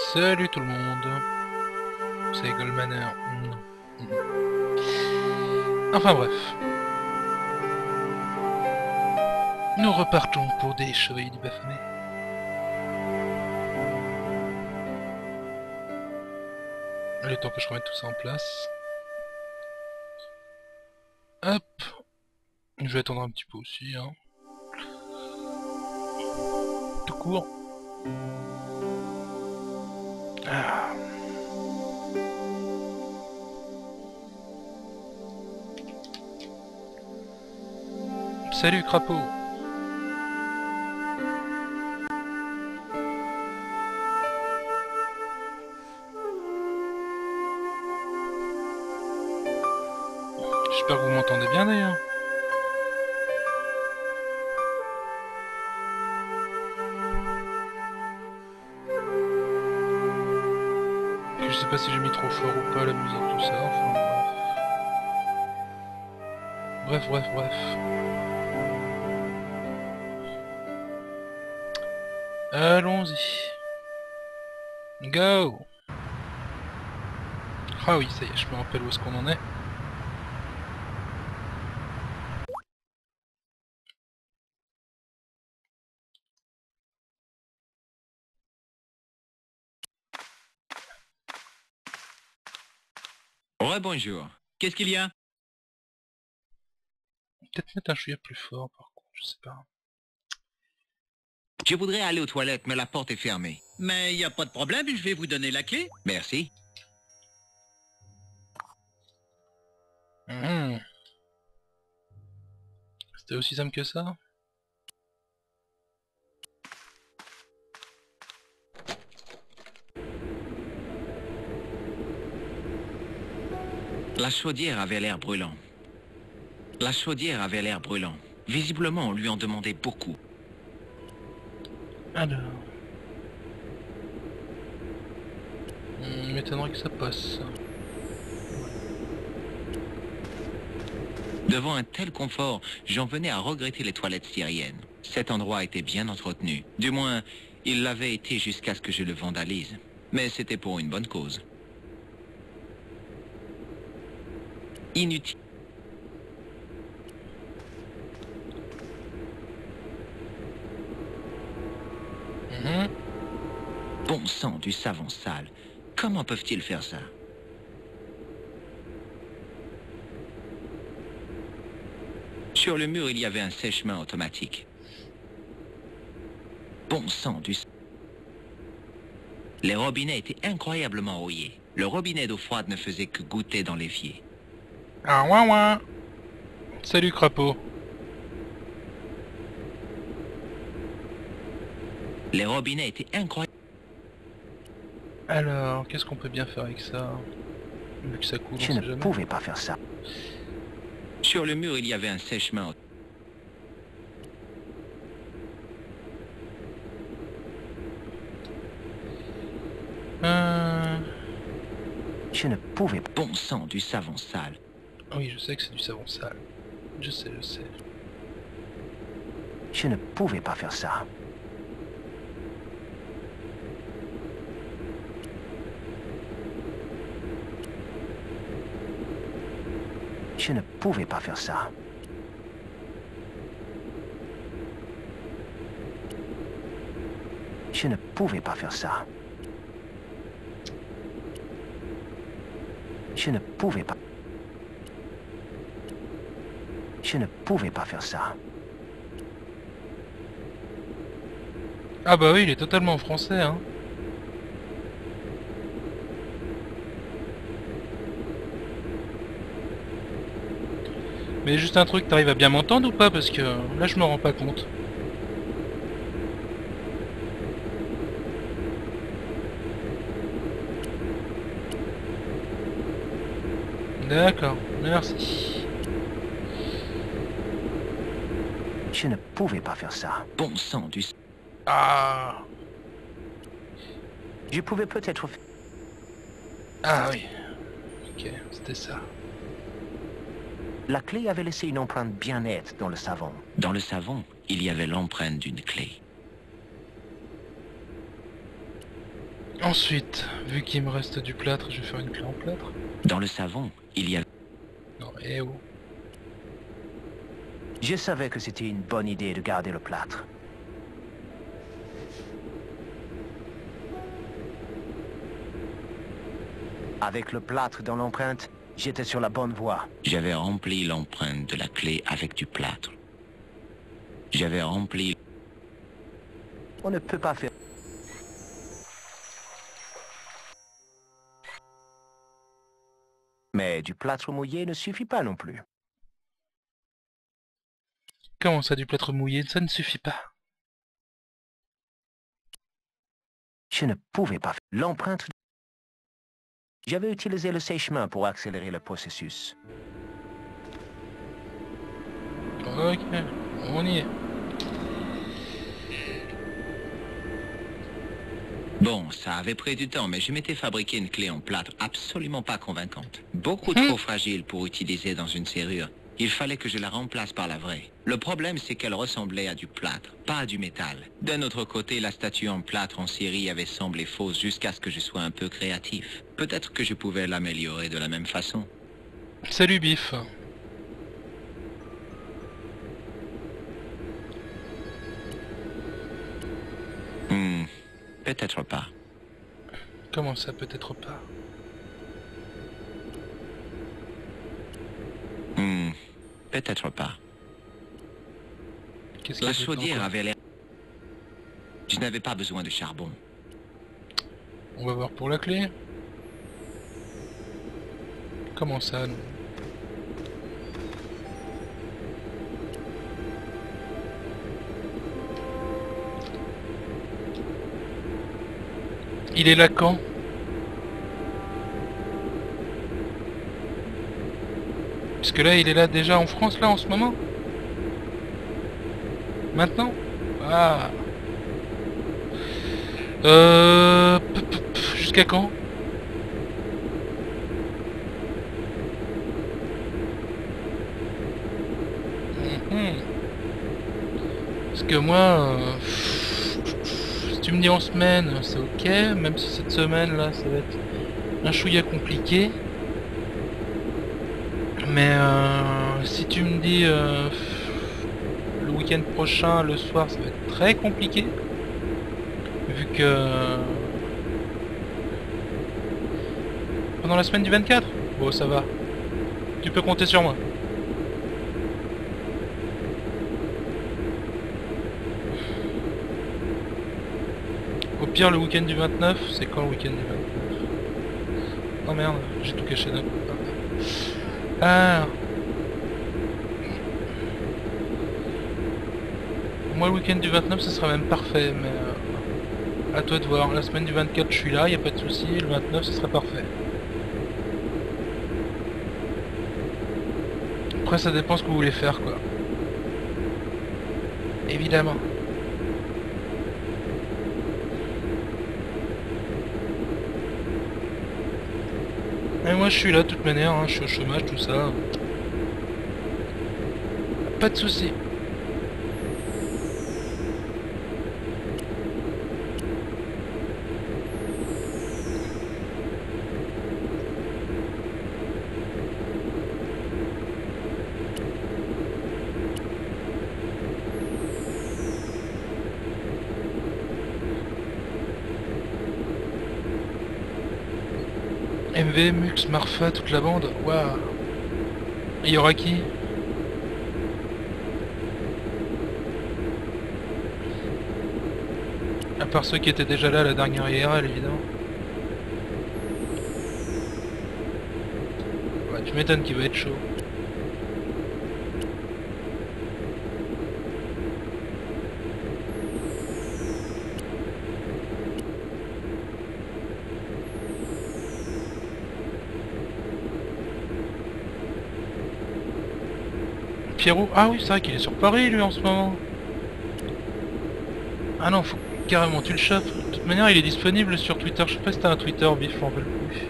Salut tout le monde, c'est Goldmaner. Non. Enfin bref, nous repartons pour des chevaliers du Baphomet. Le temps que je remette tout ça en place. Hop, je vais attendre un petit peu aussi, hein. Tout court. Ah. Salut crapaud. J'espère que vous m'entendez bien d'ailleurs. Je sais pas si j'ai mis trop fort ou pas la musique, tout ça, enfin bref. Allons-y. Go. Ah oui, ça y est, je me rappelle où est-ce qu'on en est. Rebonjour. Qu'est-ce qu'il y a? Peut-être mettre un chouïa plus fort par contre, je sais pas. Je voudrais aller aux toilettes, mais la porte est fermée. Mais il n'y a pas de problème, je vais vous donner la clé. Merci. C'était aussi simple que ça? La chaudière avait l'air brûlant. Visiblement, on lui en demandait beaucoup. Alors... il m'étonnerait que ça passe. Devant un tel confort, j'en venais à regretter les toilettes syriennes. Cet endroit était bien entretenu. Du moins, il l'avait été jusqu'à ce que je le vandalise. Mais c'était pour une bonne cause. Inutile. Bon sang, du savon sale. Comment peuvent-ils faire ça? Sur le mur, il y avait un sèche-main automatique. Bon sang, Les robinets étaient incroyablement rouillés. Le robinet d'eau froide ne faisait que goûter dans l'évier. Ah ouin ouin. Salut crapaud. Les robinets étaient incroyables. Alors, qu'est-ce qu'on peut bien faire avec ça? Vu que ça coule, Je on sait ne jamais. pouvais pas faire ça. Sur le mur, il y avait un sèche-main. Je ne pouvais pas. Bon sang, du savon sale. Oui, je sais que c'est du savon sale. Je sais. Je ne pouvais pas faire ça. Je ne pouvais pas faire ça. Je ne pouvais pas faire ça. Je ne pouvais pas. Je ne pouvais pas faire ça. Ah bah oui, il est totalement français, hein. Mais juste un truc, t'arrives à bien m'entendre ou pas? Parce que là, je me rends pas compte. D'accord, merci. Je ne pouvais pas faire ça. Bon sang, du... Ah. Je pouvais peut-être... Ah oui. Ok, c'était ça. La clé avait laissé une empreinte bien nette dans le savon. Dans le savon, il y avait l'empreinte d'une clé. Ensuite, vu qu'il me reste du plâtre, je vais faire une clé en plâtre. Dans le savon, il y a... Non, eh oh. Je savais que c'était une bonne idée de garder le plâtre. Avec le plâtre dans l'empreinte, j'étais sur la bonne voie. J'avais rempli l'empreinte de la clé avec du plâtre. J'avais rempli... On ne peut pas faire... Mais du plâtre mouillé ne suffit pas non plus. Comment ça, du plâtre mouillé? Ça ne suffit pas. Je ne pouvais pas faire l'empreinte. J'avais utilisé le sèche-main pour accélérer le processus. Ok, on y est. Bon, ça avait pris du temps, mais je m'étais fabriqué une clé en plâtre absolument pas convaincante. Beaucoup trop fragile pour utiliser dans une serrure. Il fallait que je la remplace par la vraie. Le problème, c'est qu'elle ressemblait à du plâtre, pas à du métal. D'un autre côté, la statue en plâtre en série avait semblé fausse jusqu'à ce que je sois un peu créatif. Peut-être que je pouvais l'améliorer de la même façon. Salut Biff. Peut-être pas. Comment ça, peut-être pas? Peut-être pas. Qu'est-ce qu'il y La a dedans, chaudière quoi? avait l'air... Je n'avais pas besoin de charbon. On va voir pour la clé. Comment ça, non? Il est là quand? Parce que là, il est là déjà en France, là, en ce moment? Maintenant? Ah. Jusqu'à quand? Parce que moi, si tu me dis en semaine, c'est ok, même si cette semaine là, ça va être un chouïa compliqué. Mais si tu me dis le week-end prochain, le soir, ça va être très compliqué. Vu que pendant la semaine du 24, bon ça va. Tu peux compter sur moi. Au pire, le week-end du 29, c'est quand le week-end du 29? Oh merde, j'ai tout caché d'un coup. Ah. Moi, le week-end du 29, ce sera même parfait, mais à toi de voir. La semaine du 24, je suis là, y a pas de souci. Le 29, ce serait parfait. Après, ça dépend ce que vous voulez faire, quoi. Évidemment. Et moi, je suis là de toute manière, hein, je suis au chômage, tout ça. Pas de souci. MV, Mux, Marfa, toute la bande. Waouh. Il y aura qui? À part ceux qui étaient déjà là à la dernière IRL, évidemment. Ouais, tu m'étonnes qu'il va être chaud. Pierrot? Ah oui, c'est vrai qu'il est sur Paris, lui, en ce moment. Ah non, faut carrément tu le chopes. De toute manière, il est disponible sur Twitter. Je sais pas si t'as un Twitter, Biff, j'en veux plus.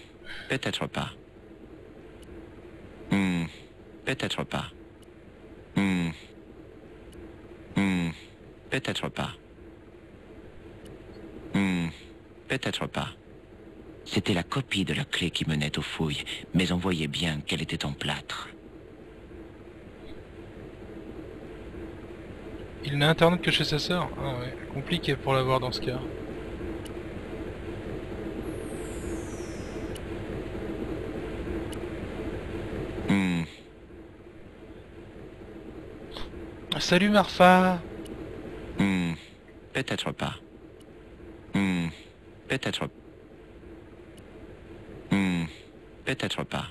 Peut-être pas. Peut-être pas. Peut-être pas. Peut-être pas. C'était la copie de la clé qui menait aux fouilles, mais on voyait bien qu'elle était en plâtre. Il n'a internet que chez sa sœur. Ah ouais, compliqué pour l'avoir dans ce cas. Salut Marfa. Peut-être pas. Peut-être. Peut-être pas.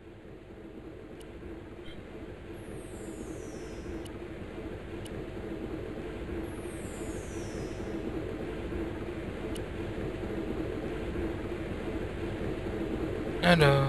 Alors...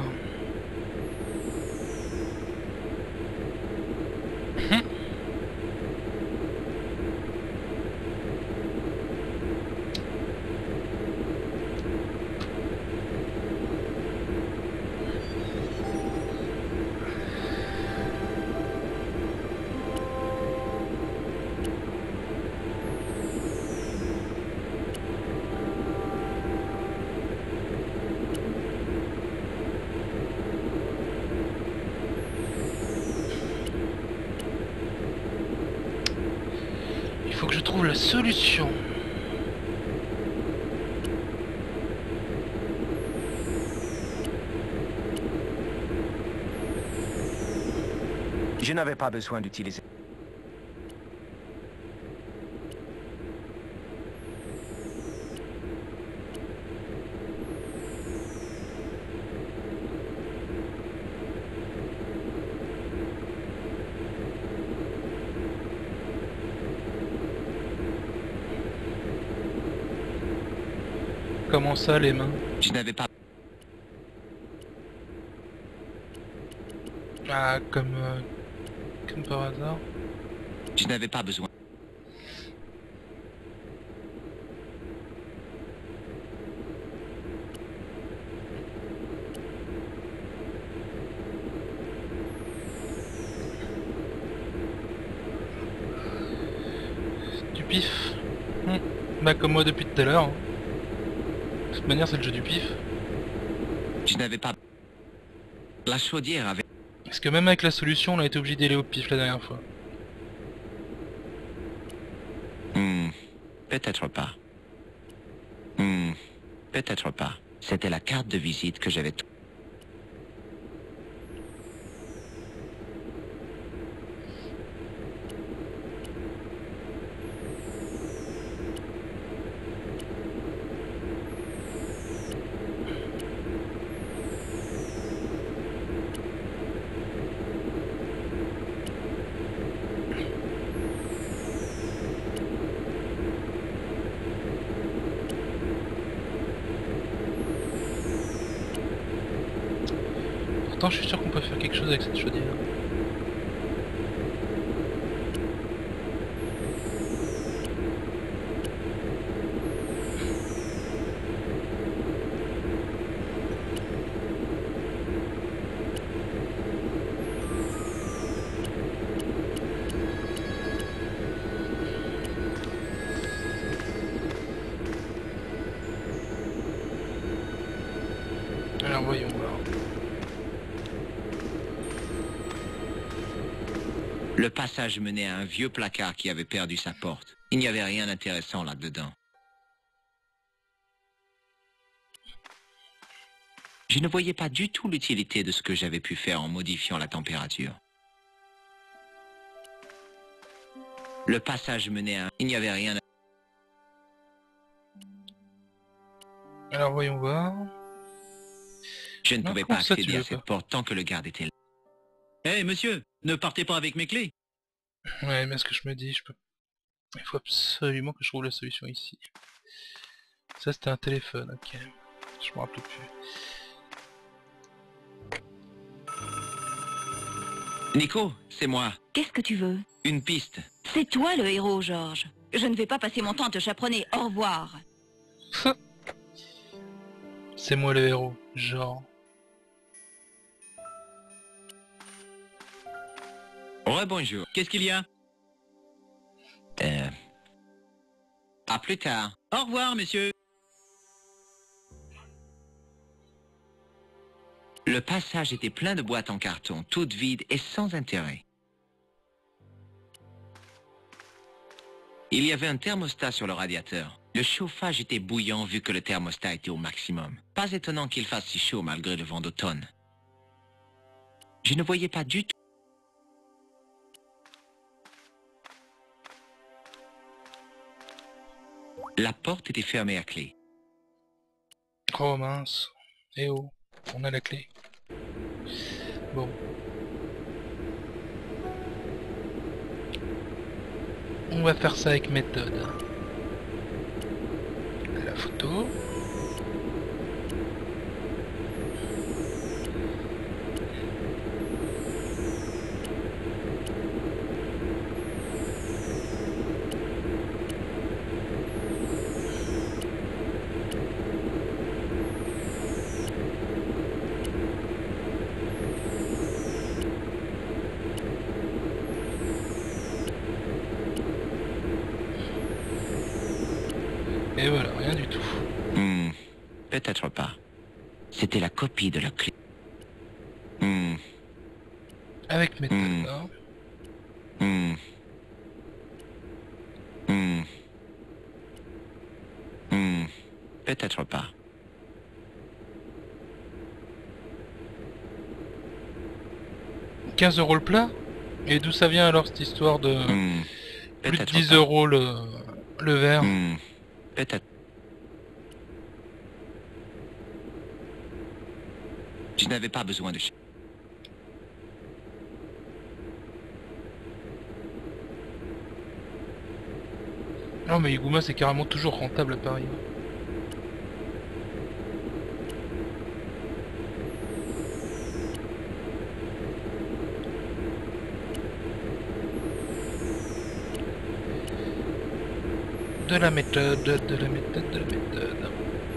Il faut que je trouve la solution. Je n'avais pas besoin d'utiliser... Comment ça, les mains? Je n'avais pas... Ah, comme par hasard. Je n'avais pas besoin. Du pif. Bah comme moi depuis tout à l'heure. De toute manière, c'est le jeu du pif. Je n'avais pas... La chaudière avait... Parce que même avec la solution, on a été obligé d'aller au pif la dernière fois. Peut-être pas. Peut-être pas. C'était la carte de visite que j'avais... Pourtant, je suis sûr qu'on peut faire quelque chose avec cette chaudière. Alors voyons voir. Le passage menait à un vieux placard qui avait perdu sa porte. Il n'y avait rien d'intéressant là-dedans. Je ne voyais pas du tout l'utilité de ce que j'avais pu faire en modifiant la température. Le passage menait à... Il n'y avait rien... Alors voyons voir. Je ne Non, pouvais comment pas ça, tu accéder à veux cette pas porte tant que le garde était là. Hé, monsieur, ne partez pas avec mes clés. Ouais, mais ce que je me dis, je peux... Il faut absolument que je trouve la solution ici. Ça, c'était un téléphone, ok. Je me rappelle plus. Nico, c'est moi. Qu'est-ce que tu veux? Une piste. C'est toi le héros, Georges. Je ne vais pas passer mon temps à te chaperonner. Au revoir. C'est moi le héros, genre. Rebonjour. Qu'est-ce qu'il y a? À plus tard. Au revoir, messieurs. Le passage était plein de boîtes en carton, toutes vides et sans intérêt. Il y avait un thermostat sur le radiateur. Le chauffage était bouillant vu que le thermostat était au maximum. Pas étonnant qu'il fasse si chaud malgré le vent d'automne. Je ne voyais pas du tout. La porte était fermée à clé. Oh mince. Eh oh, on a la clé. Bon. On va faire ça avec méthode. La photo. Et voilà, rien du tout. Peut-être pas. C'était la copie de la clé. Avec méthode, hein. Peut-être pas. €15 le plat. Et d'où ça vient alors cette histoire de plus de Peut-être 10 pas. € le verre? Peut-être. Je n'avais pas besoin de... Non mais Iguma c'est carrément toujours rentable à Paris. De la méthode, de la méthode, de la méthode.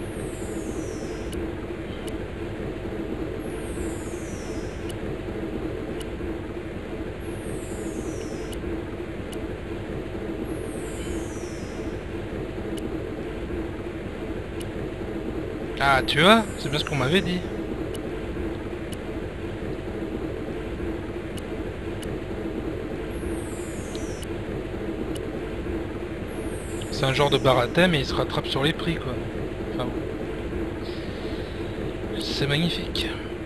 Ah tu vois, c'est bien ce qu'on m'avait dit. C'est un genre de barathème et il se rattrape sur les prix quoi. Enfin bon. C'est magnifique.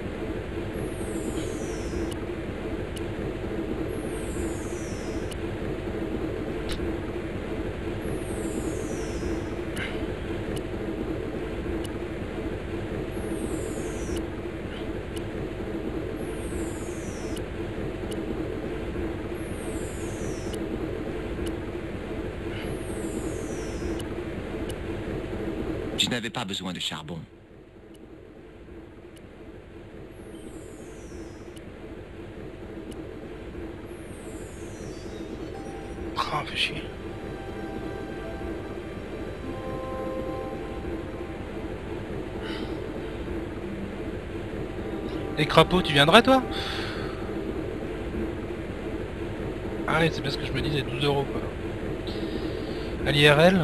Je n'avais pas besoin de charbon. Ah, fait chier. Les crapauds, tu viendrais toi? Ah oui, c'est bien ce que je me disais, 12 € quoi. À l'IRL.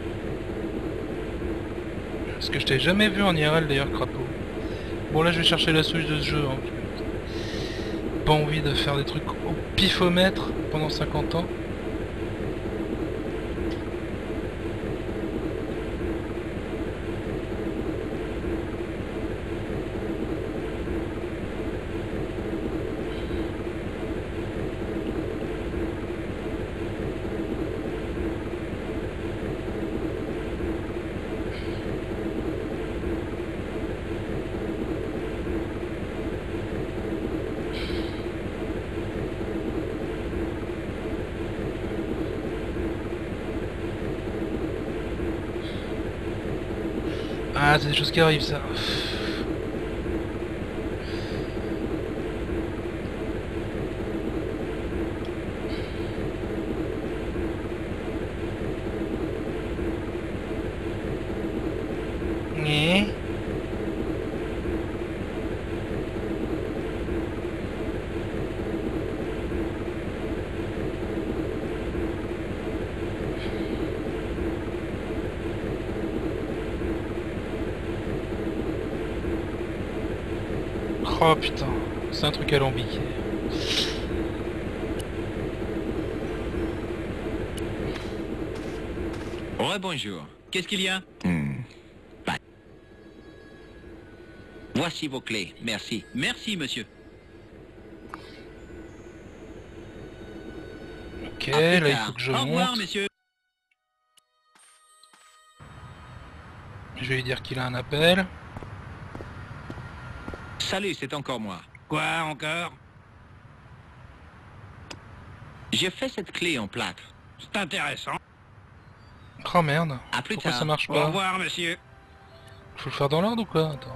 Parce que je t'ai jamais vu en IRL d'ailleurs, crapaud. Bon là je vais chercher la souche de ce jeu. Hein. Pas envie de faire des trucs au pifomètre pendant 50 ans. Ah, c'est des choses qui arrivent ça. Mais... Oh putain, c'est un truc alambiqué. Rebonjour. Qu'est-ce qu'il y a? Bah. Voici vos clés, merci. Merci, monsieur. Ok, À plus là il tard. faut que je Au revoir, monte. messieurs. Je vais lui dire qu'il a un appel. Salut, c'est encore moi. Quoi encore? J'ai fait cette clé en plâtre. C'est intéressant. Oh merde. À plus Pourquoi tard. ça marche Au pas? revoir, monsieur. Faut le faire dans l'ordre ou quoi? Attends.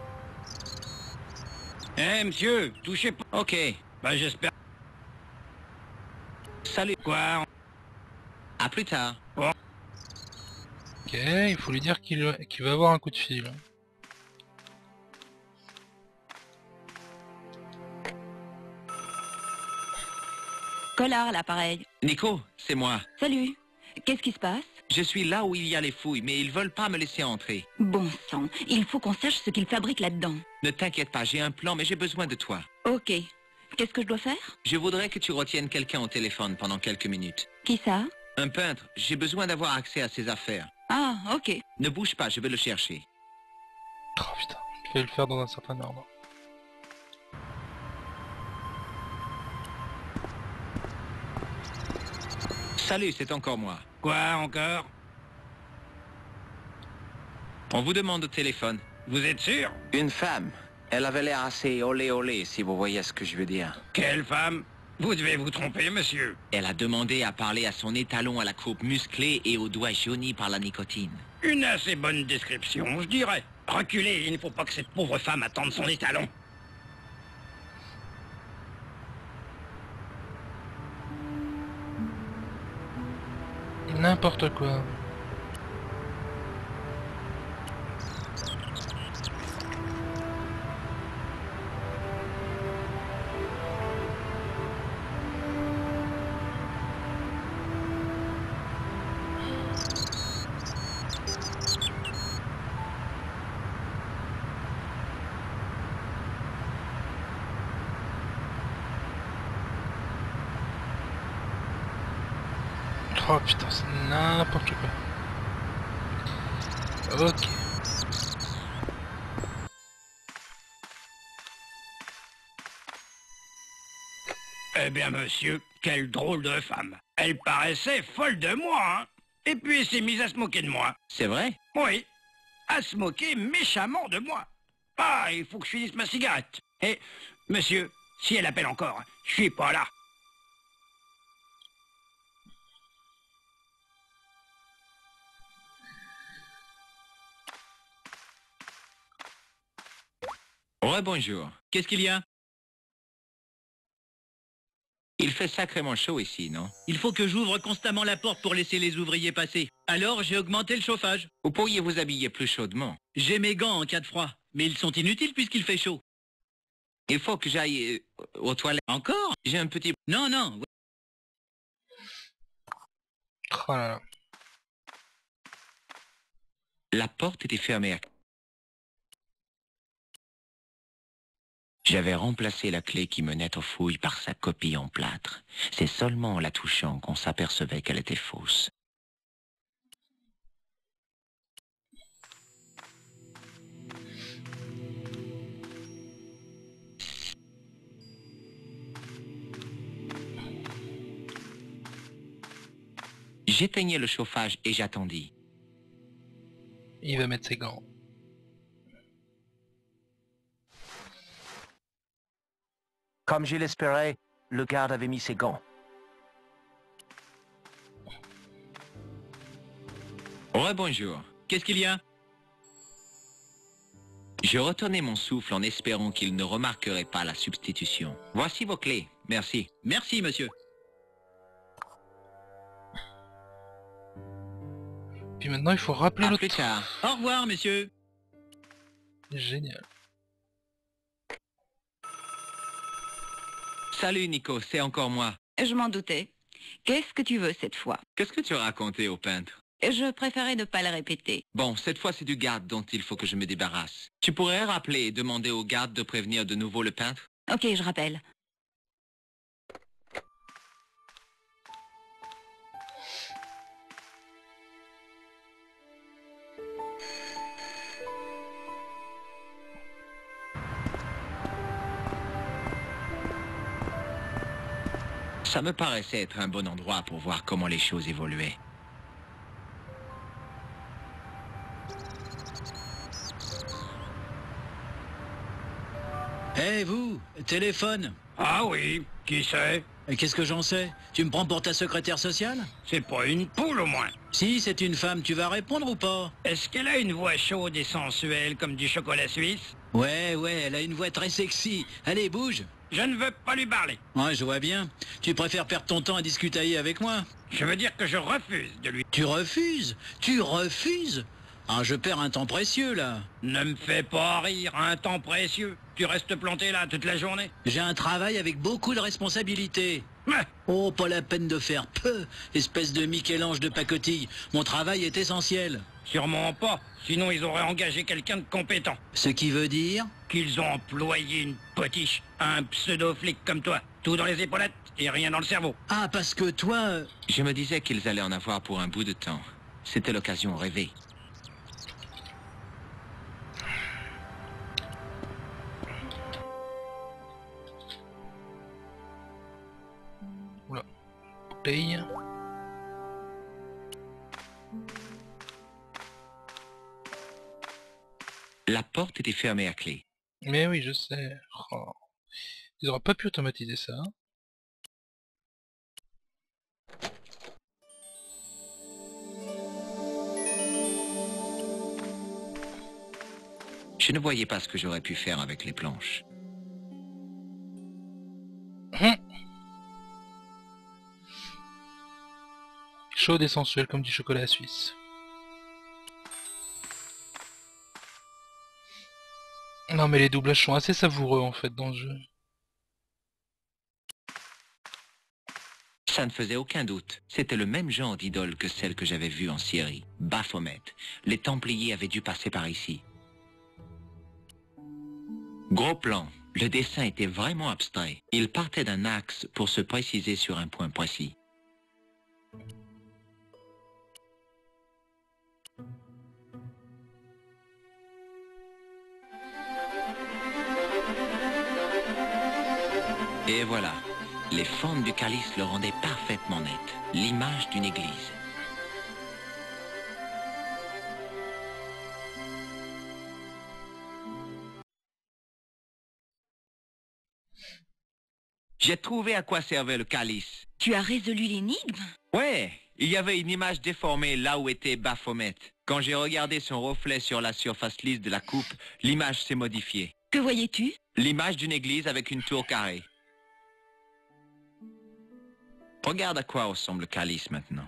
Eh, monsieur, touchez pas. Ok. Bah, j'espère. Salut. Quoi? À plus tard. Ok, il faut lui dire qu'il va avoir un coup de fil. Collard à l'appareil. Nico, c'est moi. Salut. Qu'est-ce qui se passe? Je suis là où il y a les fouilles, mais ils veulent pas me laisser entrer. Bon sang, il faut qu'on sache ce qu'ils fabriquent là-dedans. Ne t'inquiète pas, j'ai un plan, mais j'ai besoin de toi. Ok. Qu'est-ce que je dois faire? Je voudrais que tu retiennes quelqu'un au téléphone pendant quelques minutes. Qui ça? Un peintre, j'ai besoin d'avoir accès à ses affaires. Ah, ok. Ne bouge pas, je vais le chercher. Oh putain, il fallait le faire dans un certain ordre. Salut, c'est encore moi. Quoi encore? On vous demande au téléphone. Vous êtes sûr? Une femme. Elle avait l'air assez olé olé, si vous voyez ce que je veux dire. Quelle femme? Vous devez vous tromper, monsieur. Elle a demandé à parler à son étalon à la croupe musclée et aux doigts jaunis par la nicotine. Une assez bonne description, je dirais. Reculez, il ne faut pas que cette pauvre femme attende son étalon. N'importe quoi. Oh putain, c'est n'importe quoi. Ok. Eh bien, monsieur, quelle drôle de femme. Elle paraissait folle de moi, hein. Et puis elle s'est mise à se moquer de moi. C'est vrai? Oui, à se moquer méchamment de moi. Ah, il faut que je finisse ma cigarette. Et, monsieur, si elle appelle encore, je suis pas là. Rebonjour. Qu'est-ce qu'il y a? Il fait sacrément chaud ici, non? Il faut que j'ouvre constamment la porte pour laisser les ouvriers passer. Alors j'ai augmenté le chauffage. Vous pourriez vous habiller plus chaudement. J'ai mes gants en cas de froid, mais ils sont inutiles puisqu'il fait chaud. Il faut que j'aille aux toilettes. Encore? J'ai un petit... Non, non. Oh là là. La porte était fermée. J'avais remplacé la clé qui menait aux fouilles par sa copie en plâtre. C'est seulement en la touchant qu'on s'apercevait qu'elle était fausse. J'éteignais le chauffage et j'attendis. Il va mettre ses gants. Comme je l'espérais, le garde avait mis ses gants. Rebonjour. Qu'est-ce qu'il y a? Je retenais mon souffle en espérant qu'il ne remarquerait pas la substitution. Voici vos clés. Merci. Merci, monsieur. Puis maintenant il faut rappeler À l'autre. plus tard. Au revoir, messieurs. Génial. Salut Nico, c'est encore moi. Je m'en doutais. Qu'est-ce que tu veux cette fois? Qu'est-ce que tu as raconté au peintre? Je préférais ne pas le répéter. Bon, cette fois c'est du garde dont il faut que je me débarrasse. Tu pourrais rappeler et demander au garde de prévenir de nouveau le peintre? Ok, je rappelle. Ça me paraissait être un bon endroit pour voir comment les choses évoluaient. Hé, vous, téléphone. Ah oui, qui c'est? Et qu'est-ce que j'en sais? Tu me prends pour ta secrétaire sociale? C'est pas une poule au moins. Si, c'est une femme, tu vas répondre ou pas? Est-ce qu'elle a une voix chaude et sensuelle comme du chocolat suisse? Ouais, elle a une voix très sexy. Allez, bouge. Je ne veux pas lui parler. Ouais, je vois bien. Tu préfères perdre ton temps à discutailler avec moi? Je veux dire que je refuse de lui... Tu refuses? Tu refuses? Ah, je perds un temps précieux, là. Ne me fais pas rire, un temps précieux. Tu restes planté là toute la journée. J'ai un travail avec beaucoup de responsabilités. Mais, Oh, pas la peine de faire peu, espèce de Michel-Ange de pacotille. Mon travail est essentiel. sûrement pas, sinon ils auraient engagé quelqu'un de compétent. Ce qui veut dire... Qu'ils ont employé une potiche, un pseudo-flic comme toi. Tout dans les épaulettes et rien dans le cerveau. Ah, parce que toi... Je me disais qu'ils allaient en avoir pour un bout de temps. C'était l'occasion rêvée. Oula. Bouteille. La porte était fermée à clé. Mais oui, je sais. Oh. Ils auraient pas pu automatiser ça. Hein. Je ne voyais pas ce que j'aurais pu faire avec les planches. Chaude et sensuelle comme du chocolat suisse. Non mais les doublages sont assez savoureux en fait dans le jeu. Ça ne faisait aucun doute. C'était le même genre d'idole que celle que j'avais vue en Syrie. Baphomet. Les Templiers avaient dû passer par ici. Gros plan. Le dessin était vraiment abstrait. Il partait d'un axe pour se préciser sur un point précis. Et voilà. Les formes du calice le rendaient parfaitement net. L'image d'une église. J'ai trouvé à quoi servait le calice. Tu as résolu l'énigme? Ouais, il y avait une image déformée là où était Baphomet. Quand j'ai regardé son reflet sur la surface lisse de la coupe, l'image s'est modifiée. Que voyais-tu? L'image d'une église avec une tour carrée. Regarde à quoi ressemble le calice maintenant.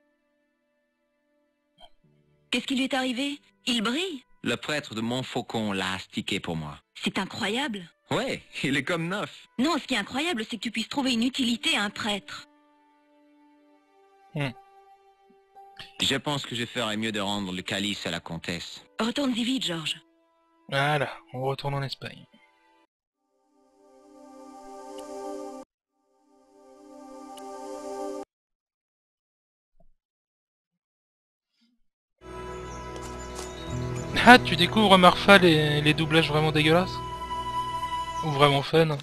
Qu'est-ce qui lui est arrivé? Il brille? Le prêtre de Montfaucon l'a astiqué pour moi. C'est incroyable. Ouais, il est comme neuf. Non, ce qui est incroyable, c'est que tu puisses trouver une utilité à un prêtre. Je pense que je ferais mieux de rendre le calice à la comtesse. Retourne-y vite, Georges. Voilà, on retourne en Espagne. Ah, tu découvres Marfa les doublages vraiment dégueulasses? Ou vraiment fun?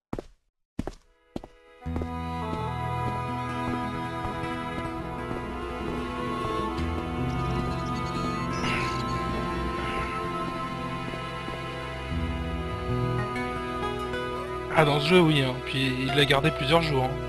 Ah, dans ce jeu, oui, hein. Puis il l'a gardé plusieurs jours. Hein.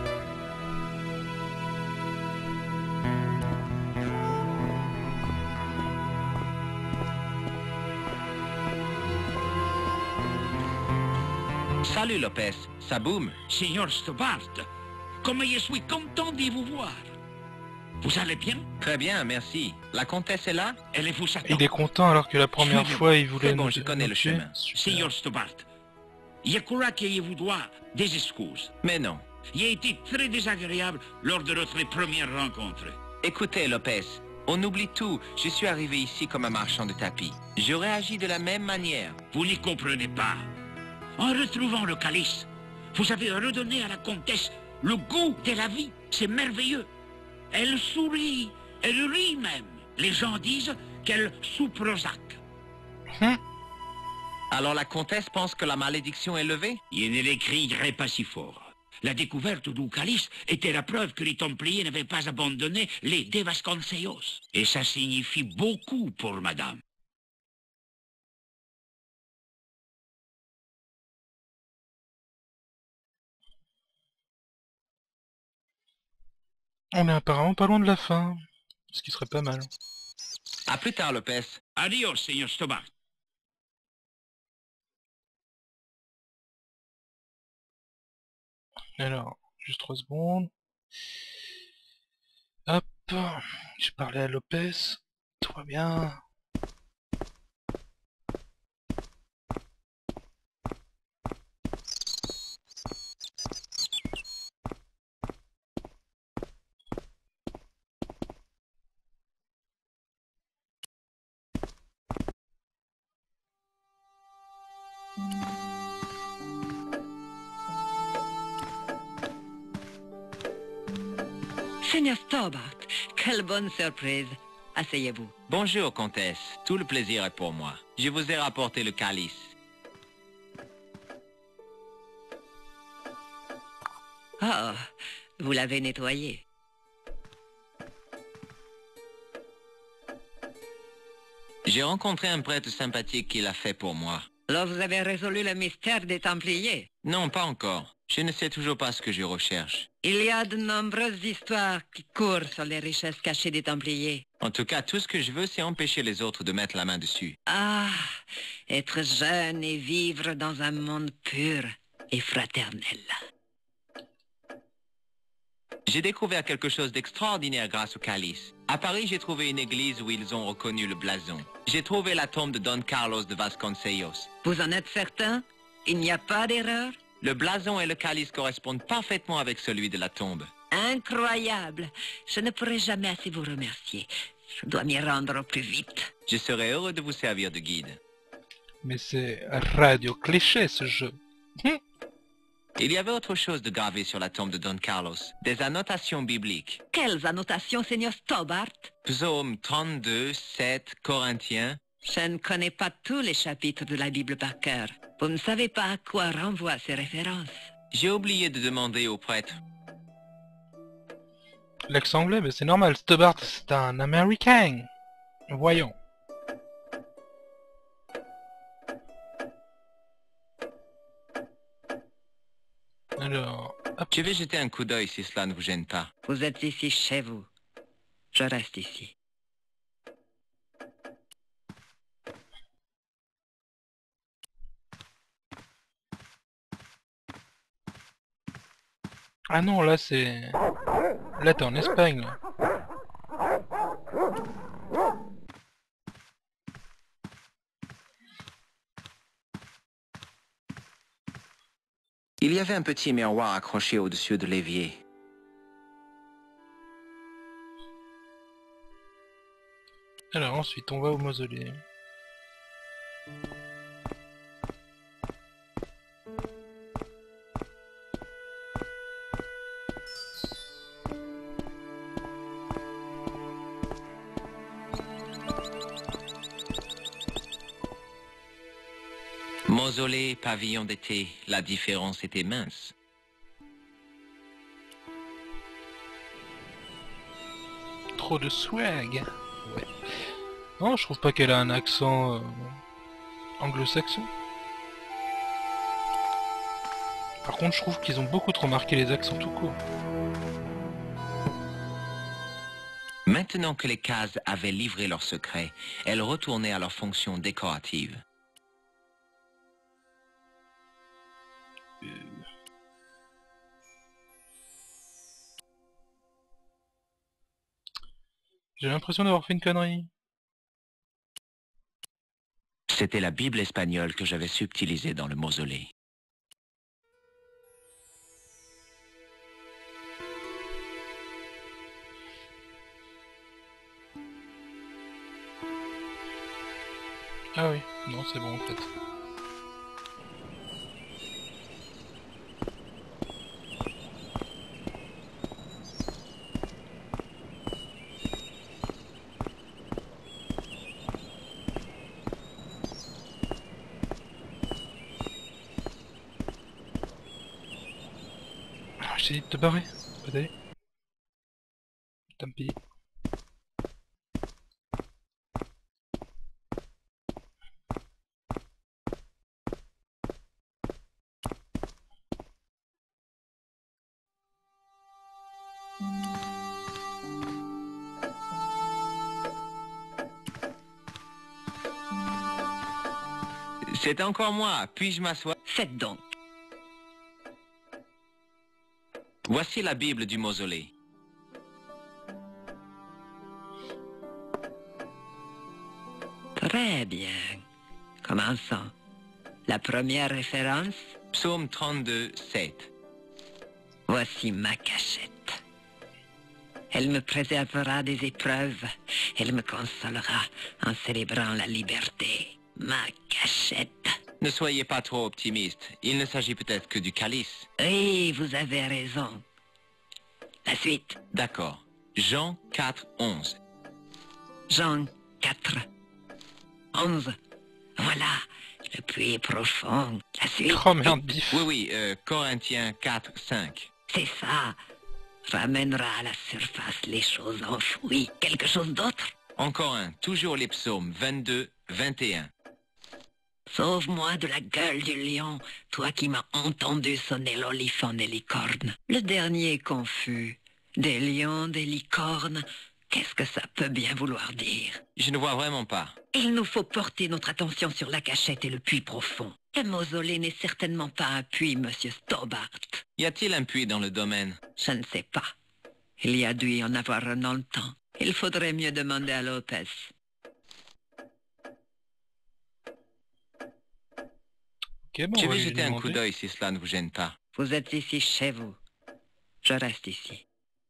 Salut Lopez, ça boum. Signor Stobart, comme je suis content de vous voir. Vous allez bien? Très bien, merci. La comtesse est là? Elle vous attend. Il est content alors que la première fois il voulait C'est bon, nous- je connais nous le tuer. chemin. Super. Signor Stobart, je crois que je vous dois des excuses. Mais non. J'ai été très désagréable lors de notre première rencontre. Écoutez Lopez, On oublie tout. Je suis arrivé ici comme un marchand de tapis. J'aurais agi de la même manière. Vous n'y comprenez pas. En retrouvant le calice, vous avez redonné à la comtesse le goût de la vie. C'est merveilleux. Elle sourit, elle rit même. Les gens disent qu'elle soupe Prozac. Alors la comtesse pense que la malédiction est levée? Il ne l'écrirait pas si fort. La découverte du calice était la preuve que les Templiers n'avaient pas abandonné les de Vasconcelos. Et ça signifie beaucoup pour madame. On est apparemment pas loin de la fin. Ce qui serait pas mal. À plus tard, Lopez. Adios, señor Stobart. Alors, juste 3 secondes. Hop. J'ai parlé à Lopez. Tout va bien. Seigneur Stobart, quelle bonne surprise. Asseyez-vous. Bonjour, comtesse. Tout le plaisir est pour moi. Je vous ai rapporté le calice. Oh, vous l'avez nettoyé. J'ai rencontré un prêtre sympathique qui l'a fait pour moi. Alors vous avez résolu le mystère des Templiers. Non, pas encore. Je ne sais toujours pas ce que je recherche. Il y a de nombreuses histoires qui courent sur les richesses cachées des Templiers. En tout cas, tout ce que je veux, c'est empêcher les autres de mettre la main dessus. Ah, être jeune et vivre dans un monde pur et fraternel. J'ai découvert quelque chose d'extraordinaire grâce au calice. À Paris, j'ai trouvé une église où ils ont reconnu le blason. J'ai trouvé la tombe de Don Carlos de Vasconcelos. Vous en êtes certain? Il n'y a pas d'erreur? Le blason et le calice correspondent parfaitement avec celui de la tombe. Incroyable. Je ne pourrai jamais assez vous remercier. Je dois m'y rendre au plus vite. Je serai heureux de vous servir de guide. Mais c'est radio cliché ce jeu. Il y avait autre chose de gravé sur la tombe de Don Carlos. Des annotations bibliques. Quelles annotations, Seigneur Stobart? Psaume 32, 7, Corinthiens. Je ne connais pas tous les chapitres de la Bible par cœur. Vous ne savez pas à quoi renvoient ces références. J'ai oublié de demander au prêtre. L'accent anglais, mais c'est normal. Stobart, c'est un américain. Voyons. Alors, hop. Je vais jeter un coup d'œil si cela ne vous gêne pas. Vous êtes ici chez vous. Je reste ici. Ah non, là c'est... Là t'es en Espagne. Là. Il y avait un petit miroir accroché au-dessus de l'évier. Alors ensuite, on va au mausolée. Mausolée, pavillon d'été, la différence était mince. Trop de swag. Ouais. Non, je trouve pas qu'elle a un accent anglo-saxon. Par contre, je trouve qu'ils ont beaucoup trop marqué les accents tout court. Maintenant que les cases avaient livré leurs secrets, elles retournaient à leur fonction décorative. J'ai l'impression d'avoir fait une connerie. C'était la Bible espagnole que j'avais subtilisée dans le mausolée. Ah oui, non, c'est bon en fait. Ah, je t'ai dit de te barrer, pas d'aller. Tant pis. C'est encore moi. Puis-je m'asseoir? Faites donc. Voici la Bible du mausolée. Très bien. Commençons. La première référence, Psaume 32, 7. voici ma cachette. Elle me préservera des épreuves. Elle me consolera en célébrant la liberté. Ma cachette. Ne soyez pas trop optimiste. Il ne s'agit peut-être que du calice. Oui, vous avez raison. La suite. D'accord. Jean 4, 11. Jean 4, 11. Voilà, le puits est profond. La suite. Oh merde, bif. Oui, Corinthiens 4, 5. C'est ça. Ramènera à la surface les choses enfouies. Quelque chose d'autre? Encore un. Toujours les psaumes 22, 21. Sauve-moi de la gueule du lion, toi qui m'as entendu sonner l'olifant des licornes. Le dernier est confus. Des lions, des licornes, qu'est-ce que ça peut bien vouloir dire? Je ne vois vraiment pas. Il nous faut porter notre attention sur la cachette et le puits profond. Le mausolée n'est certainement pas un puits, monsieur Stobart. Y a-t-il un puits dans le domaine? Je ne sais pas. Il y a dû y en avoir un dans le temps. Il faudrait mieux demander à Lopez. Ok, bon, Je on va vais lui jeter un demander. coup d'œil si cela ne vous gêne pas. Vous êtes ici chez vous. Je reste ici.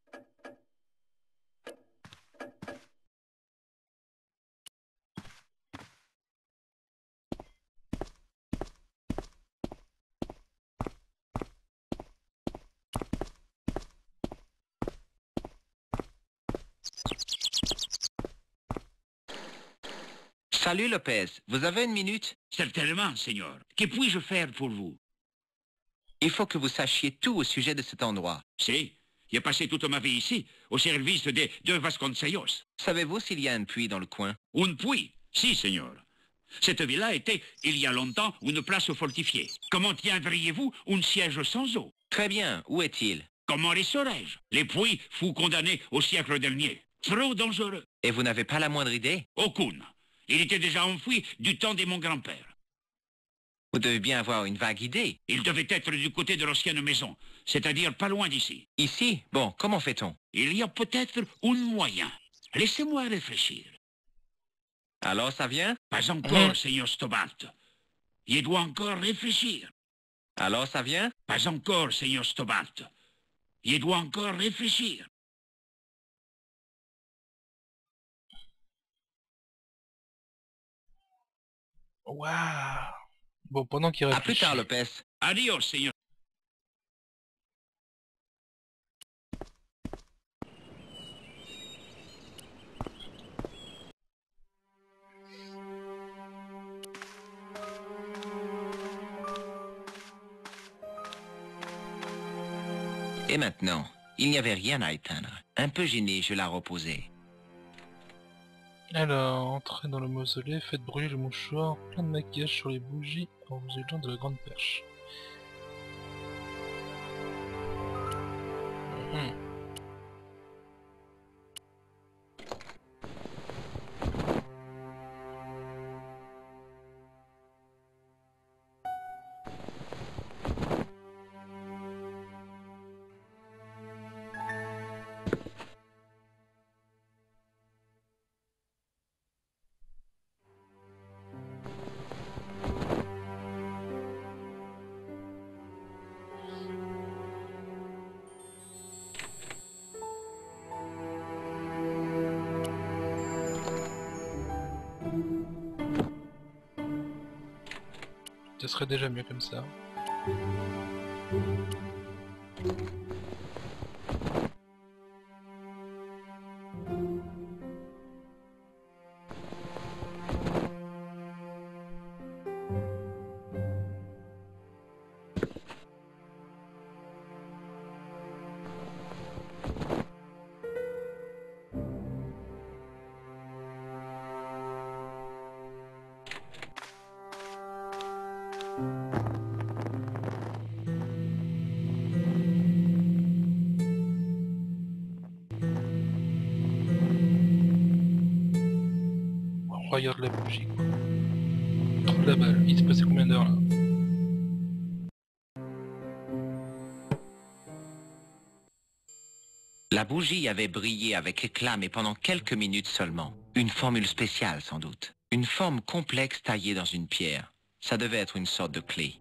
Salut Lopez, vous avez une minute? Certainement, Seigneur. Que puis-je faire pour vous? Il faut que vous sachiez tout au sujet de cet endroit. Si, j'ai passé toute ma vie ici, au service de Vasconcelos. Savez-vous s'il y a un puits dans le coin? Un puits? Si, Seigneur. Cette villa était, il y a longtemps, une place fortifiée. Comment tiendriez-vous un siège sans eau? Très bien, où est-il? Comment les saurais-je? Les puits fut condamné au siècle dernier. Trop dangereux. Et vous n'avez pas la moindre idée? Aucune. Il était déjà enfoui du temps de mon grand-père. Vous devez bien avoir une vague idée. Il devait être du côté de l'ancienne maison, c'est-à-dire pas loin d'ici. Ici? Bon, comment fait-on? Il y a peut-être un moyen. Laissez-moi réfléchir. Alors ça vient? Pas encore, Seigneur Stobart. Je dois encore réfléchir. Alors ça vient? Pas encore, Seigneur Stobart. Je dois encore réfléchir. Waouh. Bon, pendant qu'il À plus réfléchit. tard, Lopez. Adios, Seigneur. Et maintenant, il n'y avait rien à éteindre. Un peu gêné, je la reposai. Alors, entrez dans le mausolée, faites brûler le mouchoir, plein de maquillage sur les bougies en vous aidant de la grande perche. Mhm. Ce serait déjà mieux comme ça. Regarde la bougie, quoi. Trop de la balle. Il s'est passé combien d'heures là? La bougie avait brillé avec éclat, mais pendant quelques minutes seulement. Une formule spéciale, sans doute. Une forme complexe taillée dans une pierre. Ça devait être une sorte de clé.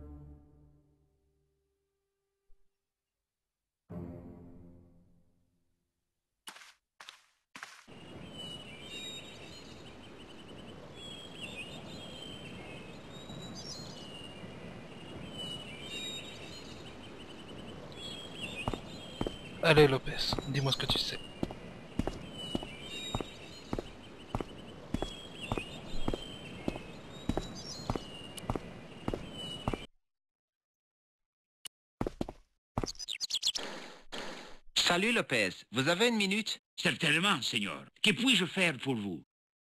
Allez Lopez, dis-moi ce que tu sais. Salut Lopez, vous avez une minute? Certainement, Seigneur. Que puis-je faire pour vous?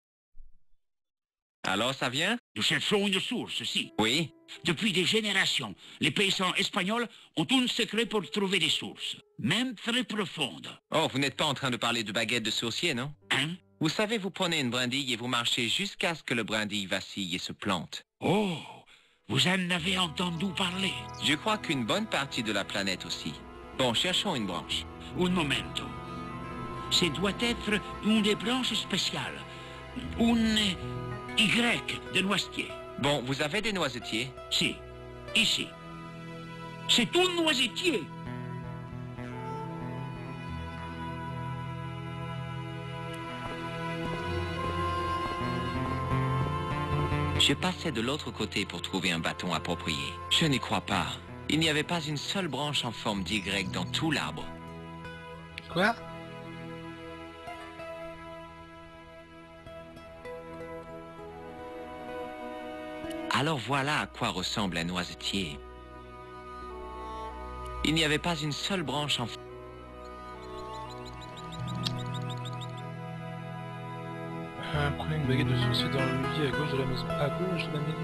Alors ça vient? Nous cherchons une source, si. Oui. Depuis des générations, les paysans espagnols ont un secret pour trouver des sources, même très profondes. Oh, vous n'êtes pas en train de parler de baguette de sourcier, non? Hein? Vous savez, vous prenez une brindille et vous marchez jusqu'à ce que le brindille vacille et se plante. Oh, vous en avez entendu parler. Je crois qu'une bonne partie de la planète aussi. Bon, cherchons une branche. Un momento. Ce doit être une des branches spéciales. Une Y de noisetier. Bon, vous avez des noisetiers? Si, ici. C'est un noisetier. Je passais de l'autre côté pour trouver un bâton approprié. Je n'y crois pas. Il n'y avait pas une seule branche en forme d'Y dans tout l'arbre. Quoi? Alors voilà à quoi ressemble un noisetier. Il n'y avait pas une seule branche en forme. Prenez une baguette de sourcier dans le levier à gauche de la maison. À gauche de la maison.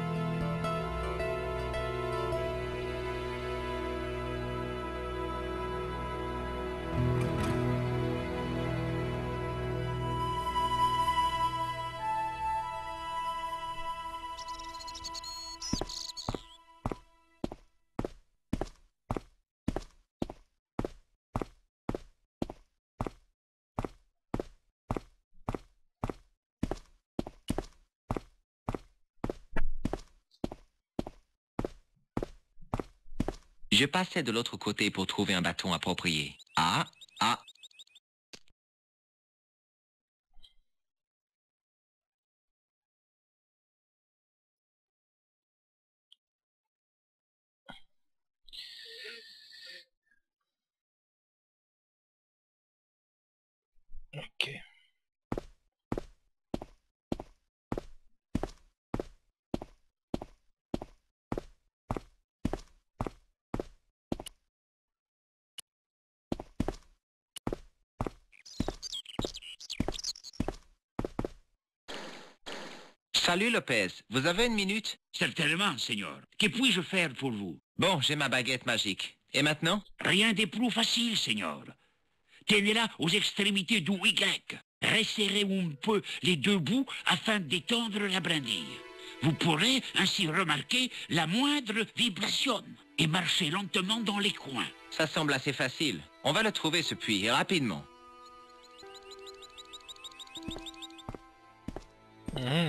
Je passais de l'autre côté pour trouver un bâton approprié. Ah, ah. Ok. Salut Lopez, vous avez une minute? Certainement, Seigneur. Que puis-je faire pour vous? Bon, j'ai ma baguette magique. Et maintenant? Rien de plus facile, Seigneur. Tenez-la aux extrémités du Y. Resserrez un peu les deux bouts afin d'étendre la brindille. Vous pourrez ainsi remarquer la moindre vibration et marcher lentement dans les coins. Ça semble assez facile. On va le trouver ce puits, et rapidement. Mmh.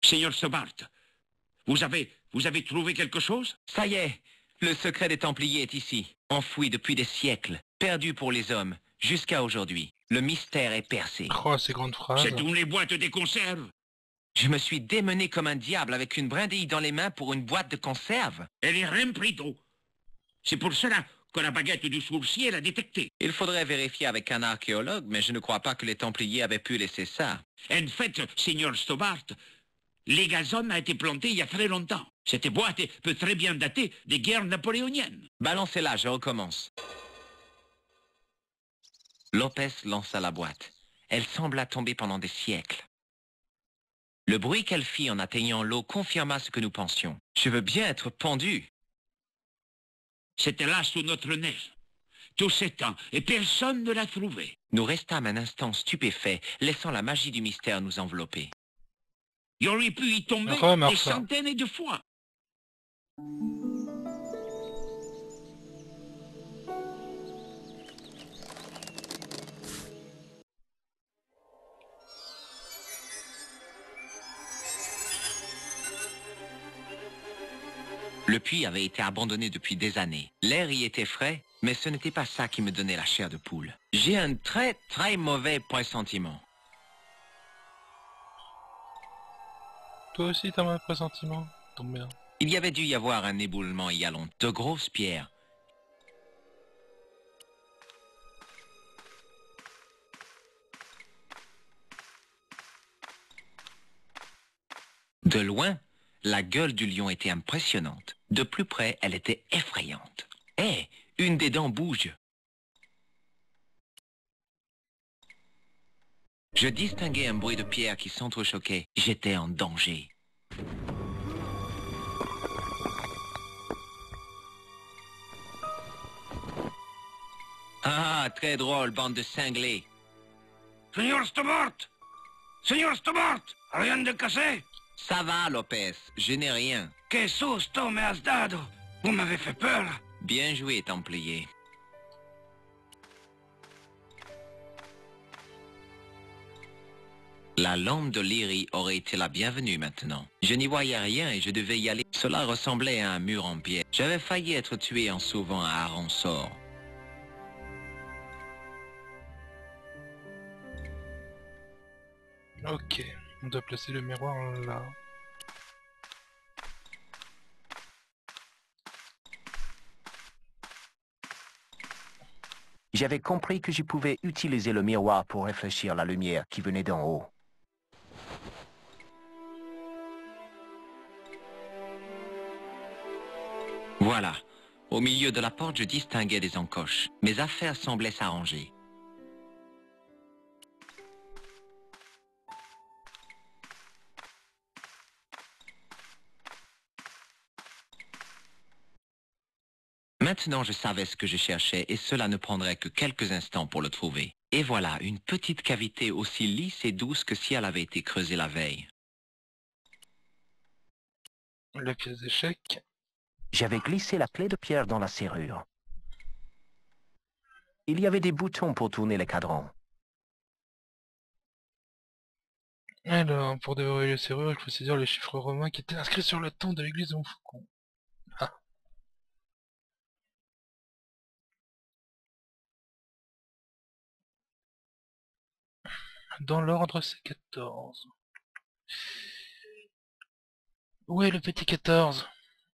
Seigneur Stobart, vous avez trouvé quelque chose? Ça y est, le secret des Templiers est ici, enfoui depuis des siècles, perdu pour les hommes, jusqu'à aujourd'hui. Le mystère est percé. Oh, ces grandes phrases. C'est où les boîtes des conserves? Je me suis démené comme un diable avec une brindille dans les mains pour une boîte de conserve. Elle est remplie d'eau. C'est pour cela que la baguette du sourcier l'a détectée. Il faudrait vérifier avec un archéologue, mais je ne crois pas que les Templiers avaient pu laisser ça. En fait, Seigneur Stobart, l'Egazone a été plantée il y a très longtemps. Cette boîte peut très bien dater des guerres napoléoniennes. Balancez-la, je recommence. Lopez lança la boîte. Elle sembla tomber pendant des siècles. Le bruit qu'elle fit en atteignant l'eau confirma ce que nous pensions. Je veux bien être pendu. C'était là sous notre nez. Tous ces temps, et personne ne l'a trouvé. Nous restâmes un instant stupéfaits, laissant la magie du mystère nous envelopper. Il aurait pu y tomber Remarque des ça. centaines de fois. Le puits avait été abandonné depuis des années. L'air y était frais, mais ce n'était pas ça qui me donnait la chair de poule. J'ai un très très mauvais pressentiment. Toi aussi, t'as un pressentiment? Tombe bien. Il y avait dû y avoir un éboulement il y a longtemps. De grosses pierres. De loin, la gueule du lion était impressionnante. De plus près, elle était effrayante. Hé, une des dents bouge. Je distinguais un bruit de pierre qui s'entrechoquait. J'étais en danger. Ah, très drôle, bande de cinglés. Seigneur Stobart! Seigneur Stobart! Rien de cassé? Ça va, Lopez, je n'ai rien. Que susto me has dado! Vous m'avez fait peur! Bien joué, Templier. La lampe de Lyrie aurait été la bienvenue maintenant. Je n'y voyais rien et je devais y aller. Cela ressemblait à un mur en pierre. J'avais failli être tué en sauvant un hareng sort. Ok, on doit placer le miroir là. J'avais compris que je pouvais utiliser le miroir pour réfléchir la lumière qui venait d'en haut. Voilà. Au milieu de la porte, je distinguais des encoches. Mes affaires semblaient s'arranger. Maintenant, je savais ce que je cherchais et cela ne prendrait que quelques instants pour le trouver. Et voilà, une petite cavité aussi lisse et douce que si elle avait été creusée la veille. La pièce d'échec. J'avais glissé la clé de pierre dans la serrure. Il y avait des boutons pour tourner les cadrans. Alors, pour déverrouiller les serrures, il faut saisir les chiffres romains qui étaient inscrits sur le tombe de l'église de Montfaucon. Ah. Dans l'ordre, c'est 14. Où est le petit 14?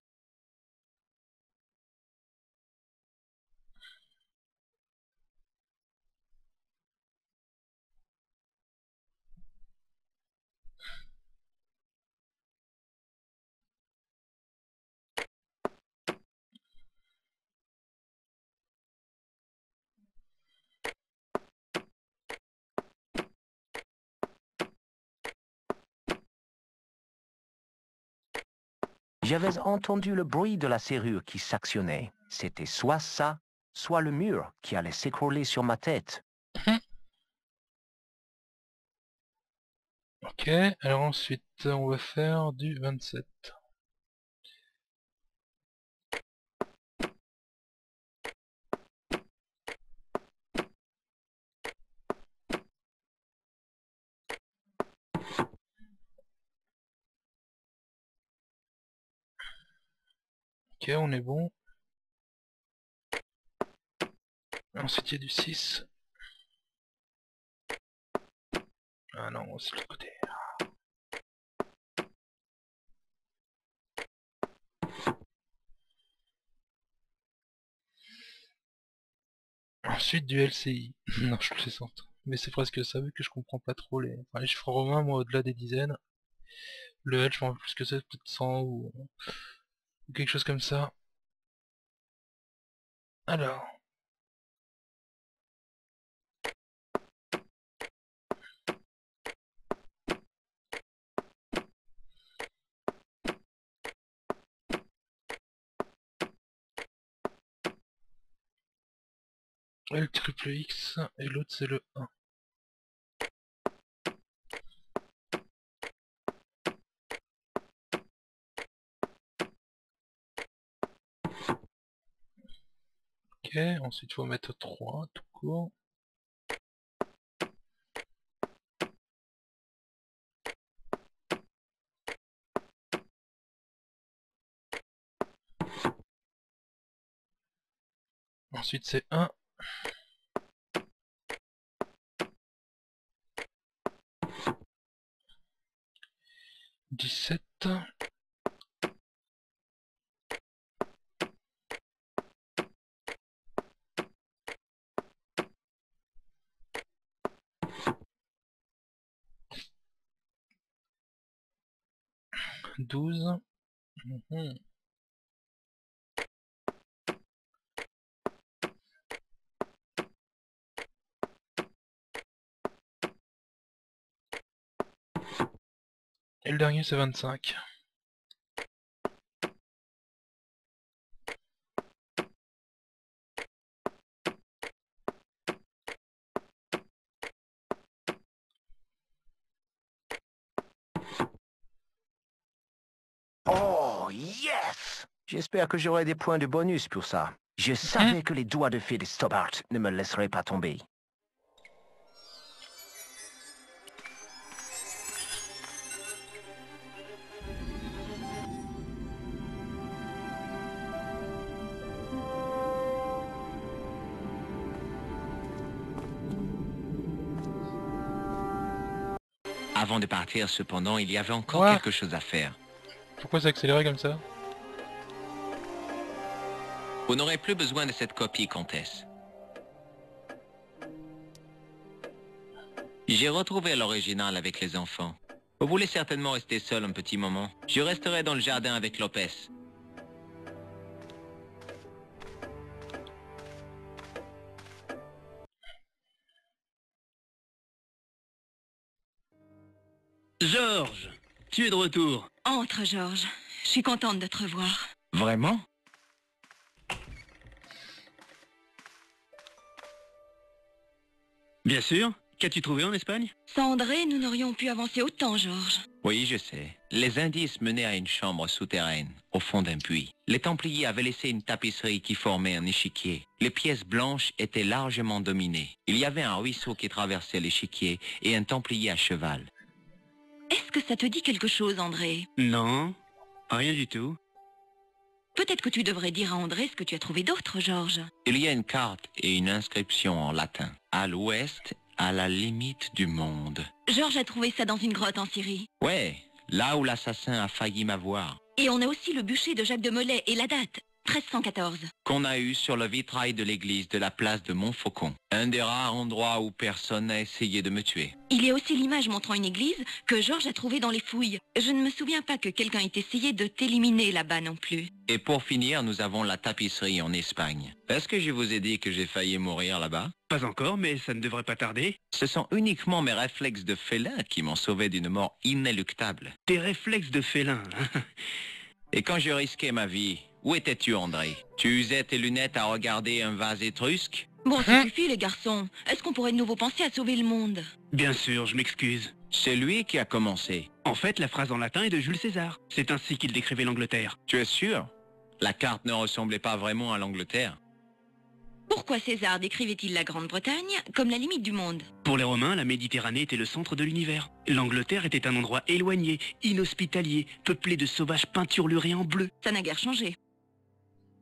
J'avais entendu le bruit de la serrure qui s'actionnait. C'était soit ça, soit le mur qui allait s'écrouler sur ma tête. Ok, alors ensuite, on va faire du 27. Ok, on est bon. Ensuite, il y a du 6. Ah non, c'est de l'autre côté. Ensuite, du LCI. Non, je plaisante. Mais c'est presque ça, vu que je comprends pas trop les... Enfin, les chiffres romains, moi, au-delà des dizaines. Le L, je m'en rappelle plus que c'est, peut-être 100 ou quelque chose comme ça. Alors... L triple X, et l'autre c'est le 1. Ok, ensuite il faut mettre 3 tout court. Ensuite c'est 1. « 17. « 12. Et le dernier c'est 25. Oh, yes! J'espère que j'aurai des points de bonus pour ça. Je savais que les doigts de fée de Stobart ne me laisseraient pas tomber. Avant de partir, cependant, il y avait encore Quoi? quelque chose à faire. Pourquoi c'est accéléré comme ça? Vous n'aurez plus besoin de cette copie, comtesse. J'ai retrouvé l'original avec les enfants. Vous voulez certainement rester seul un petit moment. Je resterai dans le jardin avec Lopez. Georges, tu es de retour. Entre, Georges. Je suis contente de te revoir. Vraiment? Bien sûr. Qu'as-tu trouvé en Espagne? Sans André, nous n'aurions pu avancer autant, Georges. Oui, je sais. Les indices menaient à une chambre souterraine, au fond d'un puits. Les Templiers avaient laissé une tapisserie qui formait un échiquier. Les pièces blanches étaient largement dominées. Il y avait un ruisseau qui traversait l'échiquier et un Templier à cheval. Est-ce que ça te dit quelque chose, André? Non, rien du tout. Peut-être que tu devrais dire à André ce que tu as trouvé d'autre, Georges. Il y a une carte et une inscription en latin. À l'ouest, à la limite du monde. Georges a trouvé ça dans une grotte en Syrie. Ouais, là où l'assassin a failli m'avoir. Et on a aussi le bûcher de Jacques de Molay et la date, 1314. Qu'on a eu sur le vitrail de l'église de la place de Montfaucon. Un des rares endroits où personne n'a essayé de me tuer. Il y a aussi l'image montrant une église que Georges a trouvée dans les fouilles. Je ne me souviens pas que quelqu'un ait essayé de t'éliminer là-bas non plus. Et pour finir, nous avons la tapisserie en Espagne. Est-ce que je vous ai dit que j'ai failli mourir là-bas? Pas encore, mais ça ne devrait pas tarder. Ce sont uniquement mes réflexes de félin qui m'ont sauvé d'une mort inéluctable. Tes réflexes de félin, hein. Et quand je risquais ma vie, où étais-tu, André? Tu usais tes lunettes à regarder un vase étrusque? Bon, ça suffit, les garçons. Est-ce qu'on pourrait de nouveau penser à sauver le monde? Bien sûr, je m'excuse. C'est lui qui a commencé. En fait, la phrase en latin est de Jules César. C'est ainsi qu'il décrivait l'Angleterre. Tu es sûr? La carte ne ressemblait pas vraiment à l'Angleterre. Pourquoi César décrivait-il la Grande-Bretagne comme la limite du monde? Pour les Romains, la Méditerranée était le centre de l'univers. L'Angleterre était un endroit éloigné, inhospitalier, peuplé de sauvages peinturlurés en bleu. Ça n'a guère changé.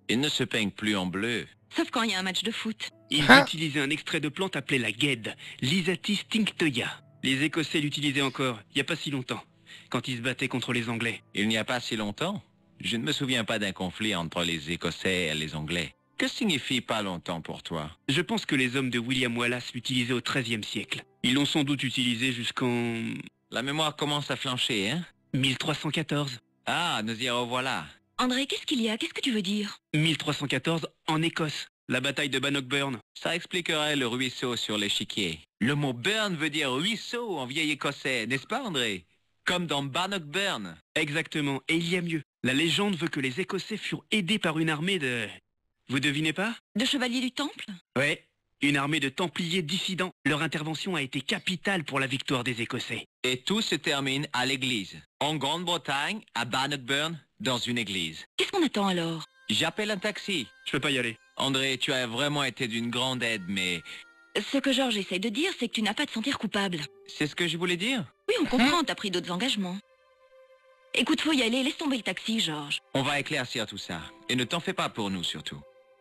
Ils ne se peignent plus en bleu. Sauf quand il y a un match de foot. Ils Hein? utilisaient un extrait de plante appelé la guède, Lysatis tinctoia. Les Écossais l'utilisaient encore, il n'y a pas si longtemps, quand ils se battaient contre les Anglais. Il n'y a pas si longtemps. Je ne me souviens pas d'un conflit entre les Écossais et les Anglais. Que signifie pas longtemps pour toi? Je pense que les hommes de William Wallace l'utilisaient au XIIIe siècle. Ils l'ont sans doute utilisé jusqu'en La mémoire commence à flancher, hein? 1314. Ah, nous y revoilà. André, qu'est-ce qu'il y a? Qu'est-ce que tu veux dire? 1314 en Écosse, la bataille de Bannockburn. Ça expliquerait le ruisseau sur l'échiquier. Le mot burn veut dire ruisseau en vieil écossais, n'est-ce pas André? Comme dans Bannockburn. Exactement, et il y a mieux. La légende veut que les Écossais furent aidés par une armée de... Vous devinez pas? De chevaliers du Temple? Ouais, une armée de Templiers dissidents. Leur intervention a été capitale pour la victoire des Écossais. Et tout se termine à l'église. En Grande-Bretagne, à Bannockburn, dans une église. Qu'est-ce qu'on attend alors? J'appelle un taxi. Je peux pas y aller. André, tu as vraiment été d'une grande aide, mais Ce que Georges essaye de dire, c'est que tu n'as pas à te sentir coupable. c'est ce que je voulais dire. Oui, on comprend, t'as pris d'autres engagements. Écoute, faut y aller, laisse tomber le taxi, Georges. On va éclaircir tout ça. Et ne t'en fais pas pour nous, surtout.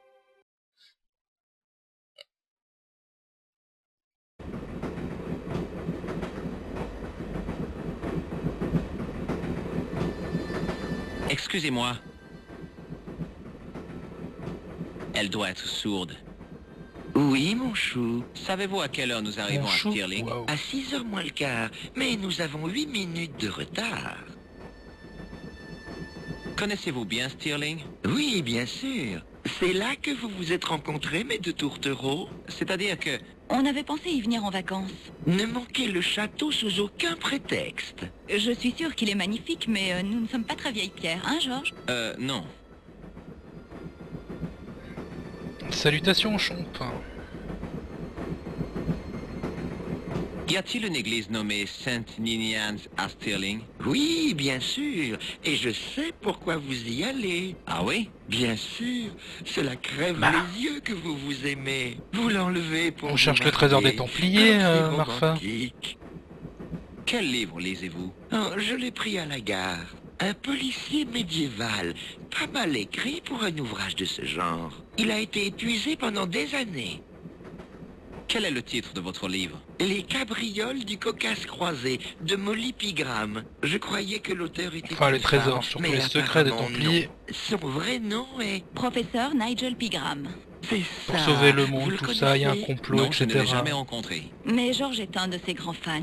Excusez-moi. Elle doit être sourde. Oui, mon chou. Savez-vous à quelle heure nous arrivons Mon à chou? Stirling? Waouh. À 6h moins le quart. Mais nous avons 8 minutes de retard. Connaissez-vous bien Stirling? Oui, bien sûr. C'est là que vous vous êtes rencontrés, mes deux tourtereaux. C'est-à-dire que... On avait pensé y venir en vacances. Ne manquez le château sous aucun prétexte. Je suis sûre qu'il est magnifique, mais nous ne sommes pas très vieilles pierres, hein, Georges? non. Salutations, Chomp. Y a-t-il une église nommée Saint Ninians à Stirling? Oui, bien sûr. Et je sais pourquoi vous y allez. Ah oui? Bien sûr. Cela crève Bah. les yeux que vous vous aimez. Vous l'enlevez pour On vous cherche le trésor marier. des Templiers, Ah, c'est Marfa. romantique. Quel livre lisez-vous? Oh, je l'ai pris à la gare. Un policier médiéval, pas mal écrit pour un ouvrage de ce genre. Il a été épuisé pendant des années. Quel est le titre de votre livre? Les cabrioles du Caucase croisé, de Molly Pigram. Je croyais que l'auteur était Enfin, une les trésors, femme, surtout mais les secrets des apparemment Templiers. non. Son vrai nom est... Professeur Nigel Pigram. C'est Pour ça. sauver le Vous monde, le tout ça, il y a un connaissez? complot, Non, je ne l'ai etc. jamais rencontré. Mais Georges est un de ses grands fans.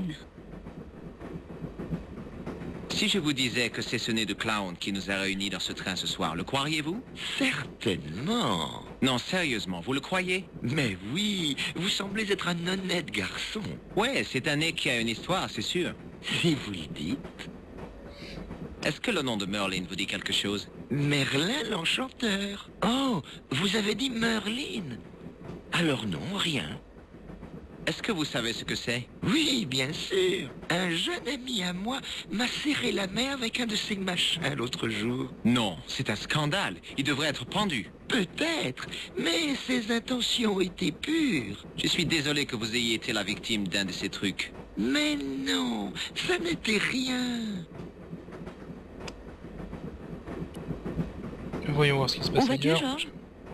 Si je vous disais que c'est ce nez de clown qui nous a réunis dans ce train ce soir, le croiriez-vous? Certainement. Non, sérieusement, vous le croyez? Mais oui, vous semblez être un honnête garçon. Ouais, c'est un nez qui a une histoire, c'est sûr. Si vous le dites. Est-ce que le nom de Merlin vous dit quelque chose? Merlin l'enchanteur. Oh, vous avez dit Merlin. Alors non, rien. Est-ce que vous savez ce que c'est? Oui, bien sûr. Un jeune ami à moi m'a serré la main avec un de ces machins l'autre jour. Non, c'est un scandale. Il devrait être pendu. Peut-être, mais ses intentions étaient pures. Je suis désolé que vous ayez été la victime d'un de ces trucs. Mais non, ça n'était rien. Voyons voir ce qui se Où passe vas-tu, ailleurs. Georges?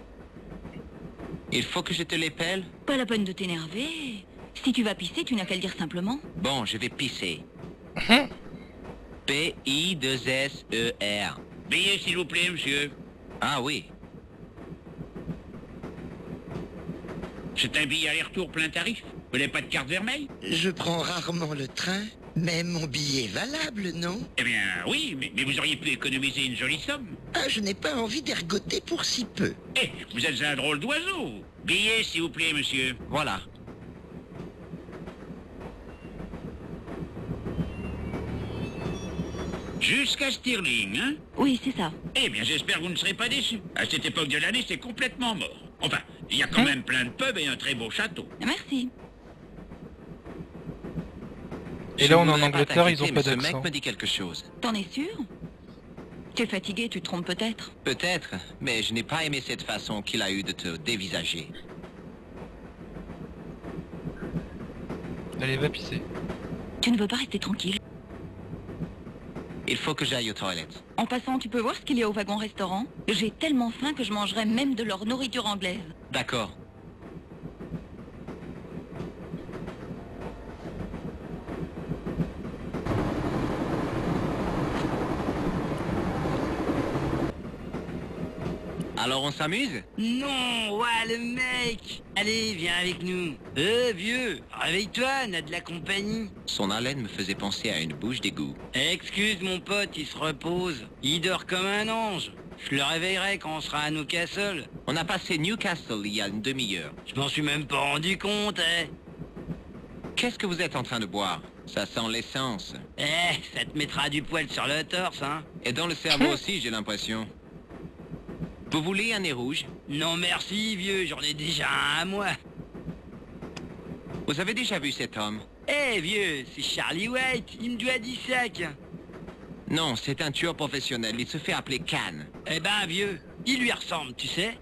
Il faut que je te l'épelle? Pas la peine de t'énerver. Si tu vas pisser, tu n'as qu'à le dire simplement. Bon, je vais pisser. P-I-2-S-E-R. Billet, s'il vous plaît, monsieur. Ah oui. C'est un billet aller-retour plein tarif. Vous n'avez pas de carte vermeille? Je prends rarement le train, mais mon billet est valable, non? Eh bien, oui, mais vous auriez pu économiser une jolie somme. Ah, je n'ai pas envie d'ergoter pour si peu. Eh, vous êtes un drôle d'oiseau. Billet, s'il vous plaît, monsieur. Voilà. Jusqu'à Stirling, hein? Oui, c'est ça. Eh bien, j'espère que vous ne serez pas déçus. À cette époque de l'année, c'est complètement mort. Enfin, il y a quand même plein de pubs et un très beau château. Merci. Et Je là, on est en voudrais Angleterre, ils ont t'inquiéter, pas mais ce d'accent. mec me dit quelque chose. T'en es sûr? Tu es fatigué, tu te trompes peut-être. Peut-être, mais je n'ai pas aimé cette façon qu'il a eu de te dévisager. Allez, va pisser. Tu ne veux pas rester tranquille? Il faut que j'aille aux toilettes. En passant, tu peux voir ce qu'il y a au wagon-restaurant? J'ai tellement faim que je mangerais même de leur nourriture anglaise. D'accord. Alors on s'amuse? Non, ouais, le mec. Allez, viens avec nous. Vieux, réveille-toi, on a de la compagnie. Son haleine me faisait penser à une bouche d'égout. Excuse mon pote, il se repose. Il dort comme un ange. Je le réveillerai quand on sera à Newcastle. On a passé Newcastle il y a une demi-heure. Je m'en suis même pas rendu compte, hein. Qu'est-ce que vous êtes en train de boire? Ça sent l'essence. Ça te mettra du poil sur le torse, hein. Et dans le cerveau aussi, j'ai l'impression. Vous voulez un nez rouge? Non merci, vieux, j'en ai déjà un à moi. Vous avez déjà vu cet homme? Vieux, c'est Charlie White, il me doit 10 sacs. Non, c'est un tueur professionnel, il se fait appeler Khan. Vieux, il lui ressemble, tu sais.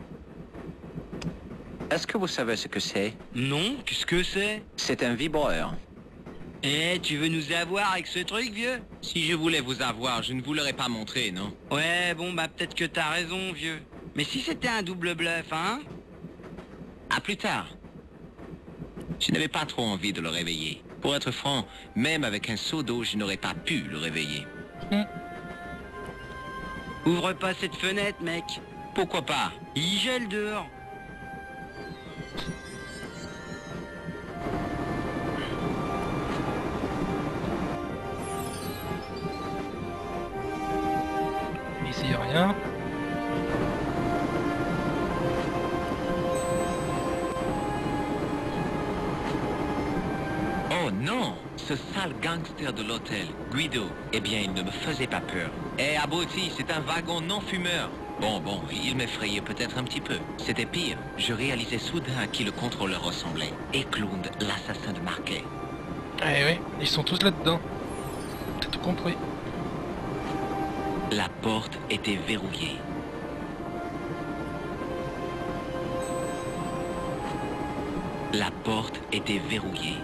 Est-ce que vous savez ce que c'est? Non, qu'est-ce que c'est? C'est un vibreur. Tu veux nous avoir avec ce truc, vieux? Si je voulais vous avoir, je ne vous l'aurais pas montré, non? Ouais, bon, peut-être que t'as raison, vieux. Mais si c'était un double bluff, hein? À plus tard. Je n'avais pas trop envie de le réveiller. Pour être franc, même avec un seau d'eau, je n'aurais pas pu le réveiller. Ouvre pas cette fenêtre, mec. Pourquoi pas? Il gèle dehors. Ici, y a rien. Oh non! Ce sale gangster de l'hôtel, Guido, eh bien, il ne me faisait pas peur. Abruti, c'est un wagon non-fumeur. Bon, il m'effrayait peut-être un petit peu. C'était pire. Je réalisais soudain à qui le contrôleur ressemblait. Eklund, l'assassin de Marquet. Oui, ils sont tous là-dedans. T'as tout compris. La porte était verrouillée. La porte était verrouillée.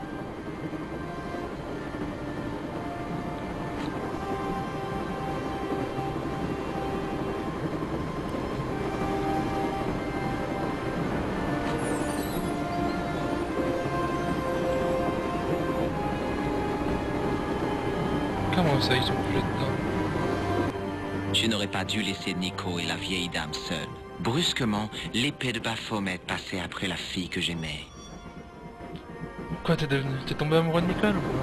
Comment ça, ils sont plus là-dedans? Je n'aurais pas dû laisser Nico et la vieille dame seuls. Brusquement, l'épée de Baphomet passait après la fille que j'aimais. Quoi, t'es devenu? T'es tombé amoureux de Nicole ou quoi?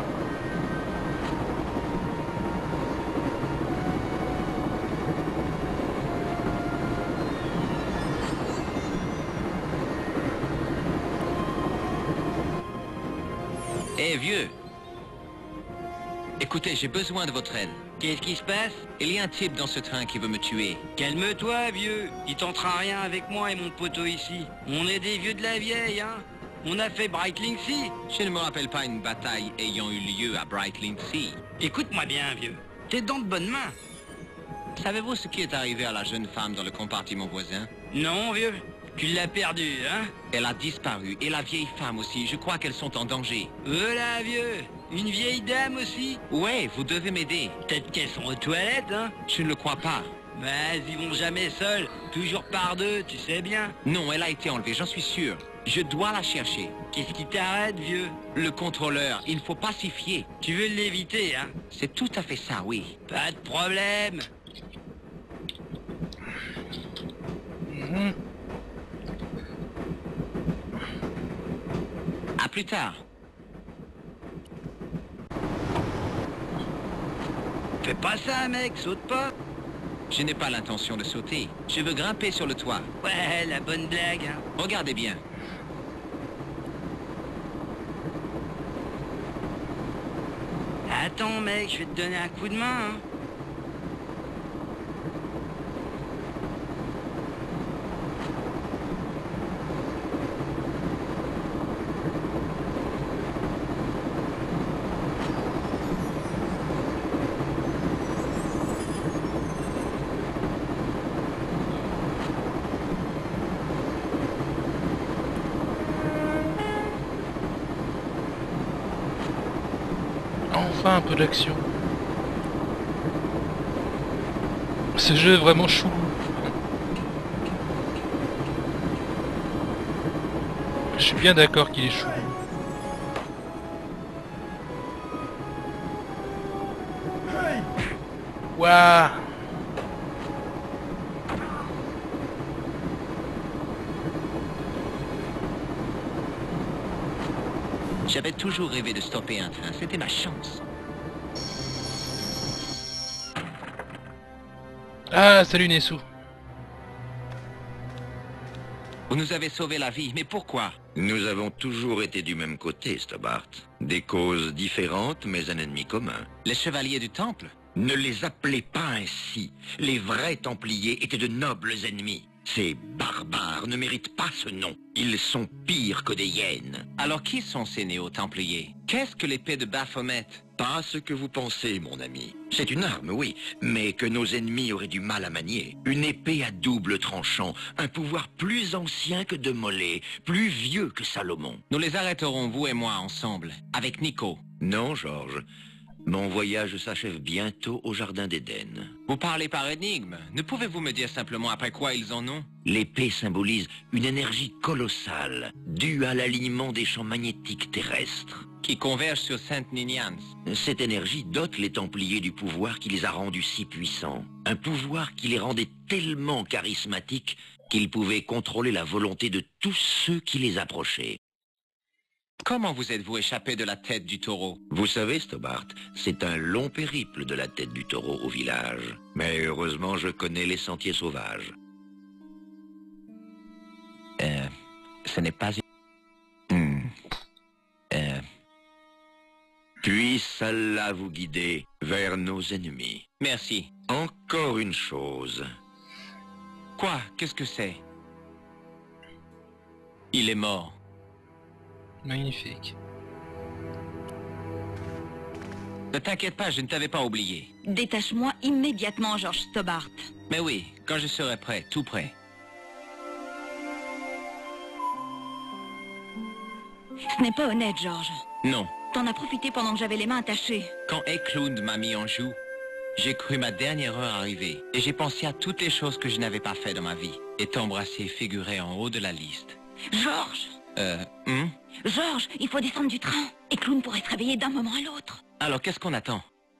Vieux! Écoutez, j'ai besoin de votre aide. Qu'est-ce qui se passe? Il y a un type dans ce train qui veut me tuer. Calme-toi, vieux. Il tentera rien avec moi et mon poteau ici. On est des vieux de la vieille, hein. On a fait Brightling Sea. Je ne me rappelle pas une bataille ayant eu lieu à Brightling Sea. Écoute-moi bien, vieux. T'es dans de bonnes mains. Savez-vous ce qui est arrivé à la jeune femme dans le compartiment voisin? Non, vieux. Tu l'as perdue, hein? Elle a disparu, et la vieille femme aussi. Je crois qu'elles sont en danger. Voilà, vieux. Une vieille dame aussi? Ouais, vous devez m'aider. Peut-être qu'elles sont aux toilettes, hein? Je ne le crois pas. Mais ils vont jamais seuls. Toujours par deux, tu sais bien. Non, elle a été enlevée, j'en suis sûr. Je dois la chercher. Qu'est-ce qui t'arrête, vieux? Le contrôleur, il ne faut pas s'y fier. Tu veux l'éviter, hein? C'est tout à fait ça, oui. Pas de problème. À plus tard. Fais pas ça, mec, saute pas. Je n'ai pas l'intention de sauter. Je veux grimper sur le toit. Ouais, la bonne blague, hein. Regardez bien. Attends, mec, je vais te donner un coup de main, hein. Enfin un peu d'action. Ce jeu est vraiment chou. Je suis bien d'accord qu'il est chou. Waouh. J'avais toujours rêvé de stopper un train, c'était ma chance. Ah, salut Nessou. Vous nous avez sauvé la vie, mais pourquoi? Nous avons toujours été du même côté, Stobart. Des causes différentes, mais un ennemi commun. Les chevaliers du temple? Ne les appelez pas ainsi. Les vrais Templiers étaient de nobles ennemis. Ces barbares ne méritent pas ce nom. Ils sont pires que des hyènes. Alors qui sont ces néo-templiers? Qu'est-ce que l'épée de Baphomet? Pas ce que vous pensez, mon ami. C'est une arme, oui, mais que nos ennemis auraient du mal à manier. Une épée à double tranchant, un pouvoir plus ancien que de Mollet, plus vieux que Salomon. Nous les arrêterons, vous et moi, ensemble, avec Nico. Non, Georges. Mon voyage s'achève bientôt au Jardin d'Éden. Vous parlez par énigme. Ne pouvez-vous me dire simplement après quoi ils en ont? L'épée symbolise une énergie colossale, due à l'alignement des champs magnétiques terrestres. Qui convergent sur Sainte Ninians. Cette énergie dote les Templiers du pouvoir qui les a rendus si puissants. Un pouvoir qui les rendait tellement charismatiques qu'ils pouvaient contrôler la volonté de tous ceux qui les approchaient. Comment vous êtes-vous échappé de la tête du taureau? Vous savez, Stobart, c'est un long périple de la tête du taureau au village. Mais heureusement, je connais les sentiers sauvages. Ce n'est pas... Puisse Allah vous guider vers nos ennemis. Merci. Encore une chose. Quoi? Qu'est-ce que c'est? Il est mort. Magnifique. Ne t'inquiète pas, je ne t'avais pas oublié. Détache-moi immédiatement, George Stobart. Mais oui, quand je serai prêt, tout prêt. Ce n'est pas honnête, George. Non. T'en as profité pendant que j'avais les mains attachées. Quand Eklund m'a mis en joue, j'ai cru ma dernière heure arriver. Et j'ai pensé à toutes les choses que je n'avais pas fait dans ma vie. Et t'embrasser figurait en haut de la liste. George! George, il faut descendre du train. Et Clown pourrait se réveiller d'un moment à l'autre. Alors qu'est-ce qu'on attend?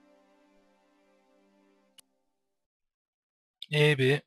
Eh ben...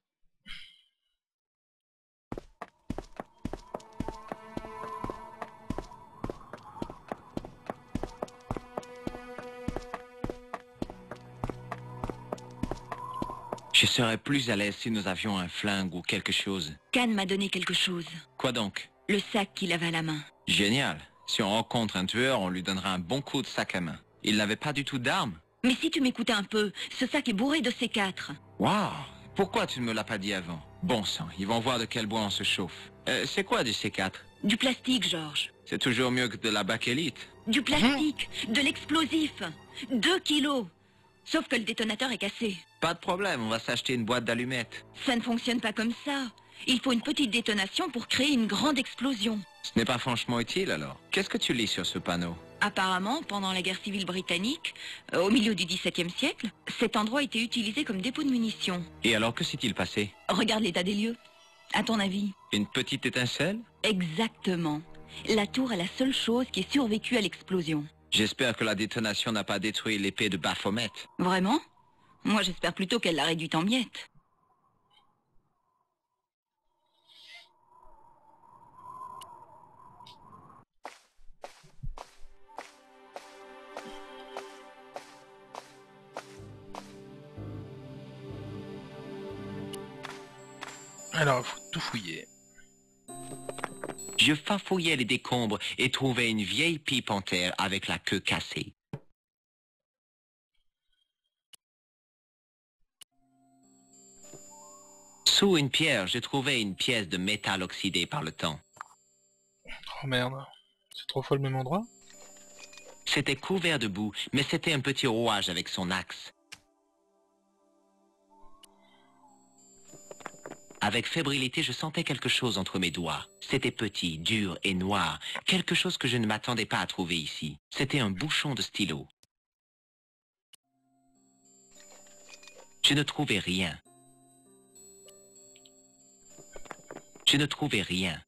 Je serais plus à l'aise si nous avions un flingue ou quelque chose. Khan m'a donné quelque chose. Quoi donc? Le sac qu'il avait à la main. Génial. Si on rencontre un tueur, on lui donnera un bon coup de sac à main. Il n'avait pas du tout d'armes? Mais si tu m'écoutais un peu, ce sac est bourré de C4. Waouh! Pourquoi tu ne me l'as pas dit avant? Bon sang, ils vont voir de quel bois on se chauffe. C'est quoi du C4? Du plastique, Georges. C'est toujours mieux que de la bakélite. Du plastique, de l'explosif. 2 kilos. Sauf que le détonateur est cassé. Pas de problème, on va s'acheter une boîte d'allumettes. Ça ne fonctionne pas comme ça. Il faut une petite détonation pour créer une grande explosion. Ce n'est pas franchement utile alors. Qu'est-ce que tu lis sur ce panneau? Apparemment, pendant la guerre civile britannique, au milieu du XVIIe siècle, cet endroit était utilisé comme dépôt de munitions. Et alors que s'est-il passé? Regarde l'état des lieux. À ton avis? Une petite étincelle? Exactement. La tour est la seule chose qui ait survécu à l'explosion. J'espère que la détonation n'a pas détruit l'épée de Baphomet. Vraiment? Moi, j'espère plutôt qu'elle l'a réduite en miettes. Alors, faut tout fouiller. Je farfouillais les décombres et trouvais une vieille pipe en terre avec la queue cassée. Sous une pierre, je trouvais une pièce de métal oxydé par le temps. Oh merde. C'est 3 fois le même endroit? C'était couvert de boue, mais c'était un petit rouage avec son axe. Avec fébrilité, je sentais quelque chose entre mes doigts. C'était petit, dur et noir, quelque chose que je ne m'attendais pas à trouver ici. C'était un bouchon de stylo. Je ne trouvais rien. Je ne trouvais rien.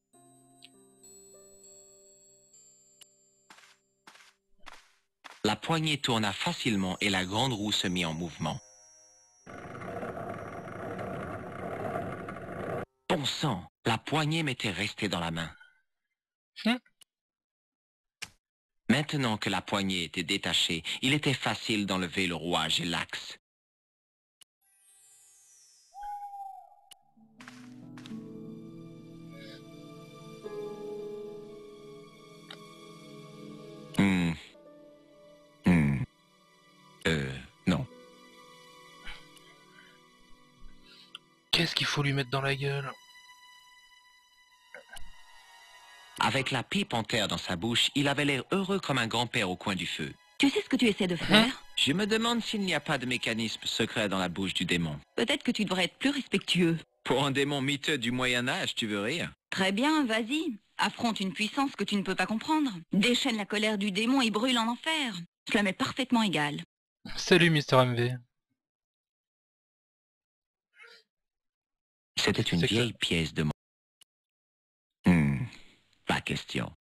La poignée tourna facilement et la grande roue se mit en mouvement. Bon sang, la poignée m'était restée dans la main. Maintenant que la poignée était détachée, il était facile d'enlever le rouage et l'axe. Non. Qu'est-ce qu'il faut lui mettre dans la gueule? Avec la pipe en terre dans sa bouche, il avait l'air heureux comme un grand-père au coin du feu. Tu sais ce que tu essaies de faire? Je me demande s'il n'y a pas de mécanisme secret dans la bouche du démon. Peut-être que tu devrais être plus respectueux. Pour un démon miteux du Moyen-Âge, tu veux rire? Très bien, vas-y. Affronte une puissance que tu ne peux pas comprendre. Déchaîne la colère du démon et brûle en enfer. Cela m'est parfaitement égal. Salut Mister MV. C'était une C'est vieille pièce de... Pas question.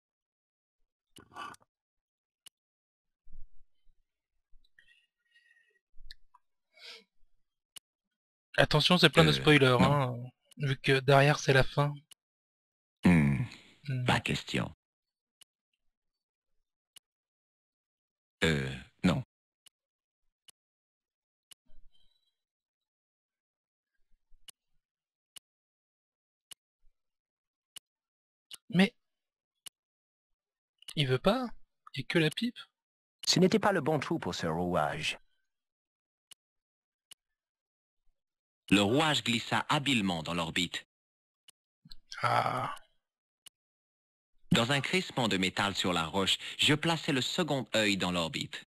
Attention, c'est plein de spoilers, hein, vu que derrière c'est la fin. Pas question. Non. Mais... il veut pas? Il y a que la pipe? Ce n'était pas le bon trou pour ce rouage. Le rouage glissa habilement dans l'orbite. Ah... Dans un crissement de métal sur la roche, je plaçai le second œil dans l'orbite.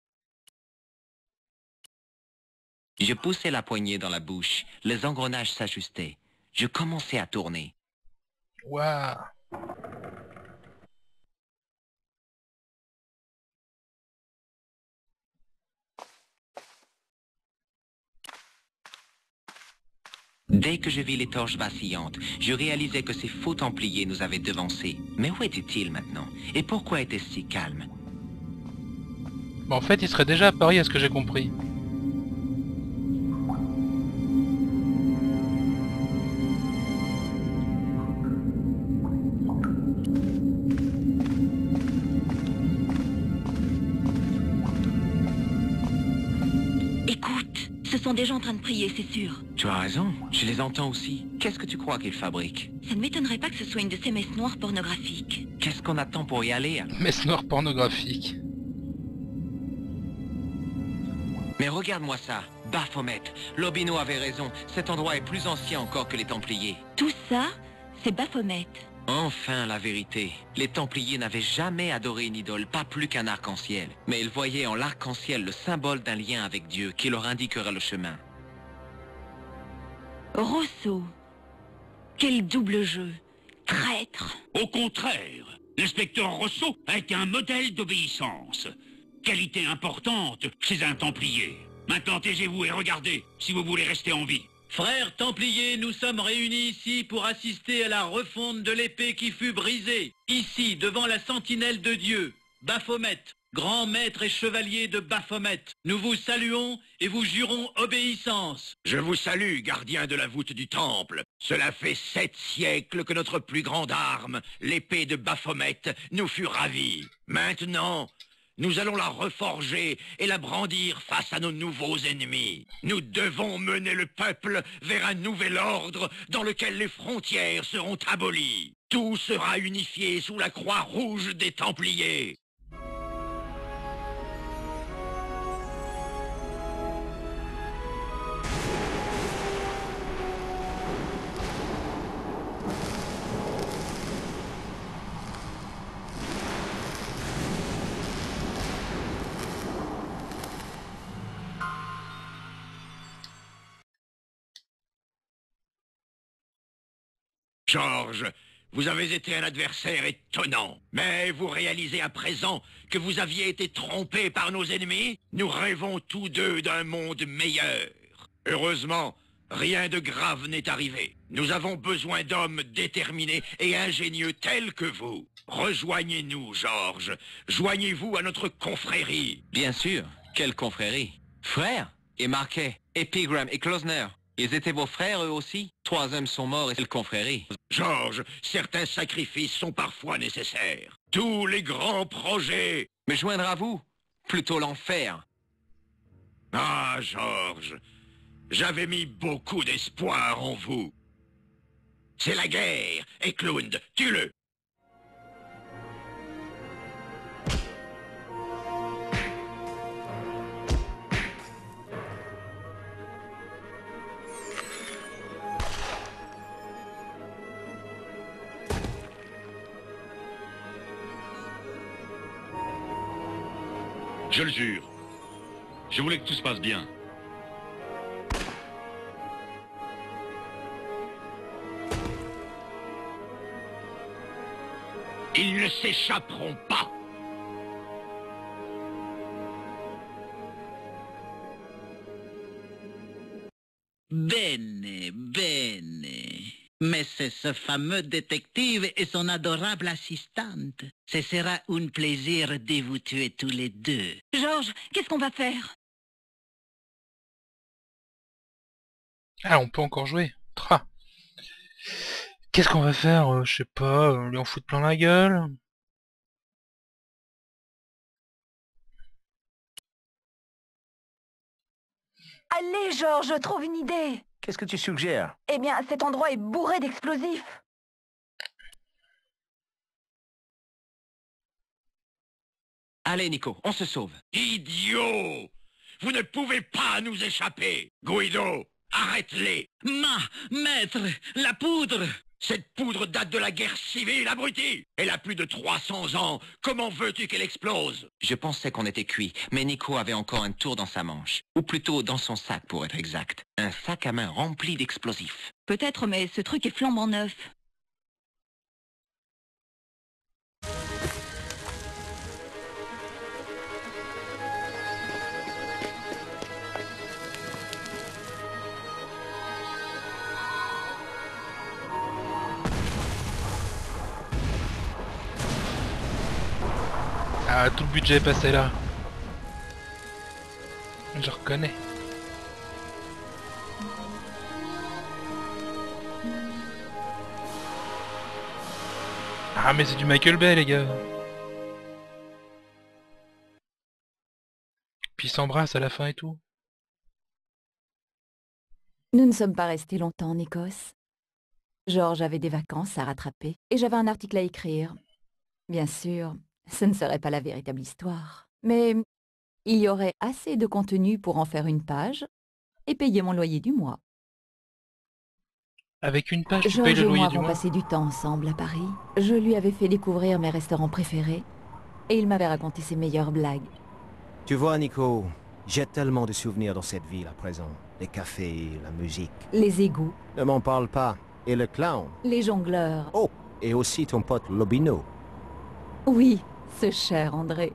Je poussai la poignée dans la bouche, les engrenages s'ajustaient. Je commençai à tourner. Waouh. Dès que je vis les torches vacillantes, je réalisais que ces faux templiers nous avaient devancés. Mais où étaient-ils maintenant? Et pourquoi était-ce si calme? Bon, en fait, il serait déjà à Paris, à ce que j'ai compris. Écoute, ce sont des gens en train de prier, c'est sûr. Tu as raison, je les entends aussi. Qu'est-ce que tu crois qu'ils fabriquent? Ça ne m'étonnerait pas que ce soit une de ces messes noires pornographiques. Qu'est-ce qu'on attend pour y aller? Messe noire pornographique. Mais regarde-moi ça, Baphomet. Lobino avait raison, cet endroit est plus ancien encore que les Templiers. Tout ça, c'est Baphomet. Enfin la vérité. Les Templiers n'avaient jamais adoré une idole, pas plus qu'un arc-en-ciel. Mais ils voyaient en l'arc-en-ciel le symbole d'un lien avec Dieu qui leur indiquera le chemin. Rousseau. Quel double jeu. Traître. Au contraire, l'inspecteur Rousseau a été un modèle d'obéissance. Qualité importante chez un Templier. Maintenant taisez-vous et regardez si vous voulez rester en vie. Frères Templiers, nous sommes réunis ici pour assister à la refonte de l'épée qui fut brisée. Ici, devant la sentinelle de Dieu, Baphomet, grand maître et chevalier de Baphomet. Nous vous saluons et vous jurons obéissance. Je vous salue, gardien de la voûte du temple. Cela fait 7 siècles que notre plus grande arme, l'épée de Baphomet, nous fut ravie. Maintenant, nous allons la reforger et la brandir face à nos nouveaux ennemis. Nous devons mener le peuple vers un nouvel ordre dans lequel les frontières seront abolies. Tout sera unifié sous la croix rouge des Templiers. Georges, vous avez été un adversaire étonnant. Mais vous réalisez à présent que vous aviez été trompé par nos ennemis? Nous rêvons tous deux d'un monde meilleur. Heureusement, Rien de grave n'est arrivé. Nous avons besoin d'hommes déterminés et ingénieux tels que vous. Rejoignez-nous, Georges. Joignez-vous à notre confrérie. Bien sûr. Quelle confrérie? Frères? Et Marquet, et Pegram, et Klosner. Ils étaient vos frères eux aussi? 3 hommes sont morts et c'est le confrérie. Georges, certains sacrifices sont parfois nécessaires. Tous les grands projets... Me joindre à vous? Plutôt l'enfer. Ah, Georges, j'avais mis beaucoup d'espoir en vous. C'est la guerre, Eklund, tue-le. Je le jure. Je voulais que tout se passe bien. Ils ne s'échapperont pas. Bene, bene. Mais c'est ce fameux détective et son adorable assistante. Ce sera un plaisir de vous tuer tous les deux. Georges, qu'est-ce qu'on va faire? Ah, on peut encore jouer. Tra. Qu'est-ce qu'on va faire? Je sais pas, lui en foutre plein la gueule. Allez, Georges, je trouve une idée. Qu'est-ce que tu suggères? Eh bien, cet endroit est bourré d'explosifs. Allez, Nico, on se sauve. Idiot! Vous ne pouvez pas nous échapper. Guido, arrête-les. Maître, la poudre! Cette poudre date de la guerre civile, abruti. Elle a plus de 300 ans. Comment veux-tu qu'elle explose? Je pensais qu'on était cuit, mais Nico avait encore un tour dans sa manche. Ou plutôt dans son sac, pour être exact. Un sac à main rempli d'explosifs. Peut-être, mais ce truc est flambant neuf. Ah, tout le budget est passé là. Je reconnais. Ah, mais c'est du Michael Bay, les gars. Puis ils s'embrassent à la fin et tout. Nous ne sommes pas restés longtemps en Écosse. Georges avait des vacances à rattraper et j'avais un article à écrire. Bien sûr, ce ne serait pas la véritable histoire. Mais il y aurait assez de contenu pour en faire une page et payer mon loyer du mois. Avec une page, tu Georges payes le et loyer moi du avons mois. passé du temps ensemble à Paris. Je lui avais fait découvrir mes restaurants préférés et il m'avait raconté ses meilleures blagues. Tu vois, Nico, j'ai tellement de souvenirs dans cette ville à présent. Les cafés, la musique. Les égouts, Ne m'en parle pas. Et le clown. les jongleurs. Oh, et aussi ton pote Lobino. Oui, ce cher André.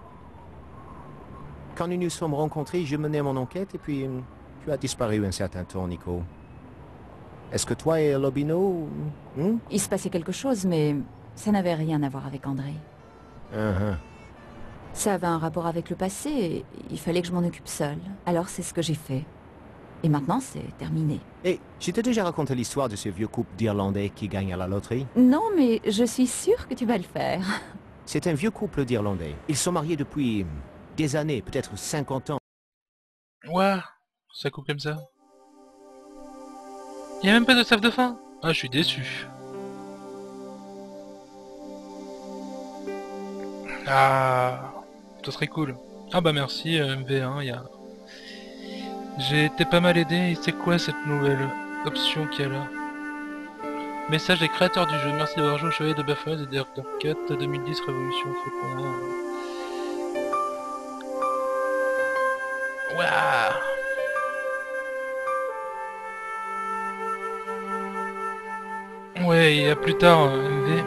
Quand nous nous sommes rencontrés, je menais mon enquête et puis tu as disparu un certain temps, Nico. Est-ce que toi et Lobino... Il se passait quelque chose, mais ça n'avait rien à voir avec André. Ça avait un rapport avec le passé et il fallait que je m'en occupe seule. Alors c'est ce que j'ai fait. Et maintenant, c'est terminé. Et je t'ai déjà raconté l'histoire de ce vieux couple d'Irlandais qui gagne à la loterie? Non, mais je suis sûre que tu vas le faire. C'est un vieux couple d'Irlandais. Ils sont mariés depuis des années, peut-être 50 ans. Ouais, ça coupe comme ça. Y a même pas de staff de fin. Ah, je suis déçu. Ah, ça serait cool. Ah bah merci MV1, y a... J'ai été pas mal aidé, et c'est quoi cette nouvelle option qu'il y a là? Message des créateurs du jeu, merci d'avoir joué au Chevalier de Baphomet et Director Cut 2010 Révolution Faucon. Waouh. Ouais, et à plus tard MV.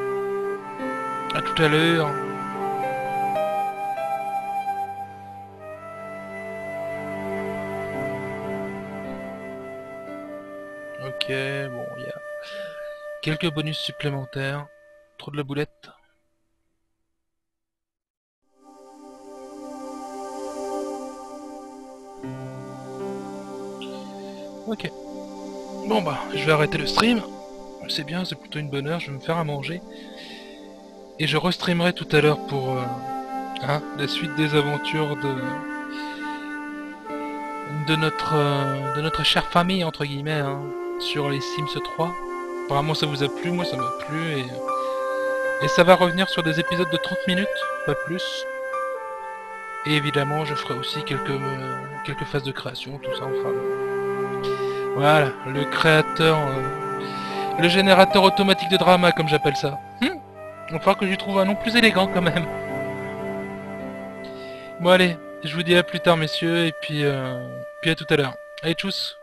À tout à l'heure. il y a quelques bonus supplémentaires. Trop de la boulette. Ok. Bon bah, je vais arrêter le stream. C'est bien, c'est plutôt une bonne heure, je vais me faire à manger. Et je restreamerai tout à l'heure pour la suite des aventures de notre chère famille, entre guillemets, hein, sur les Sims 3. Apparemment ça vous a plu, moi ça m'a plu, et ça va revenir sur des épisodes de 30 minutes, pas plus. Et évidemment je ferai aussi quelques phases de création, tout ça enfin. Voilà, le créateur, le générateur automatique de drama comme j'appelle ça. Il va falloir que je lui trouve un nom plus élégant quand même. Bon allez, je vous dis à plus tard messieurs, et puis à tout à l'heure. Allez tchuss.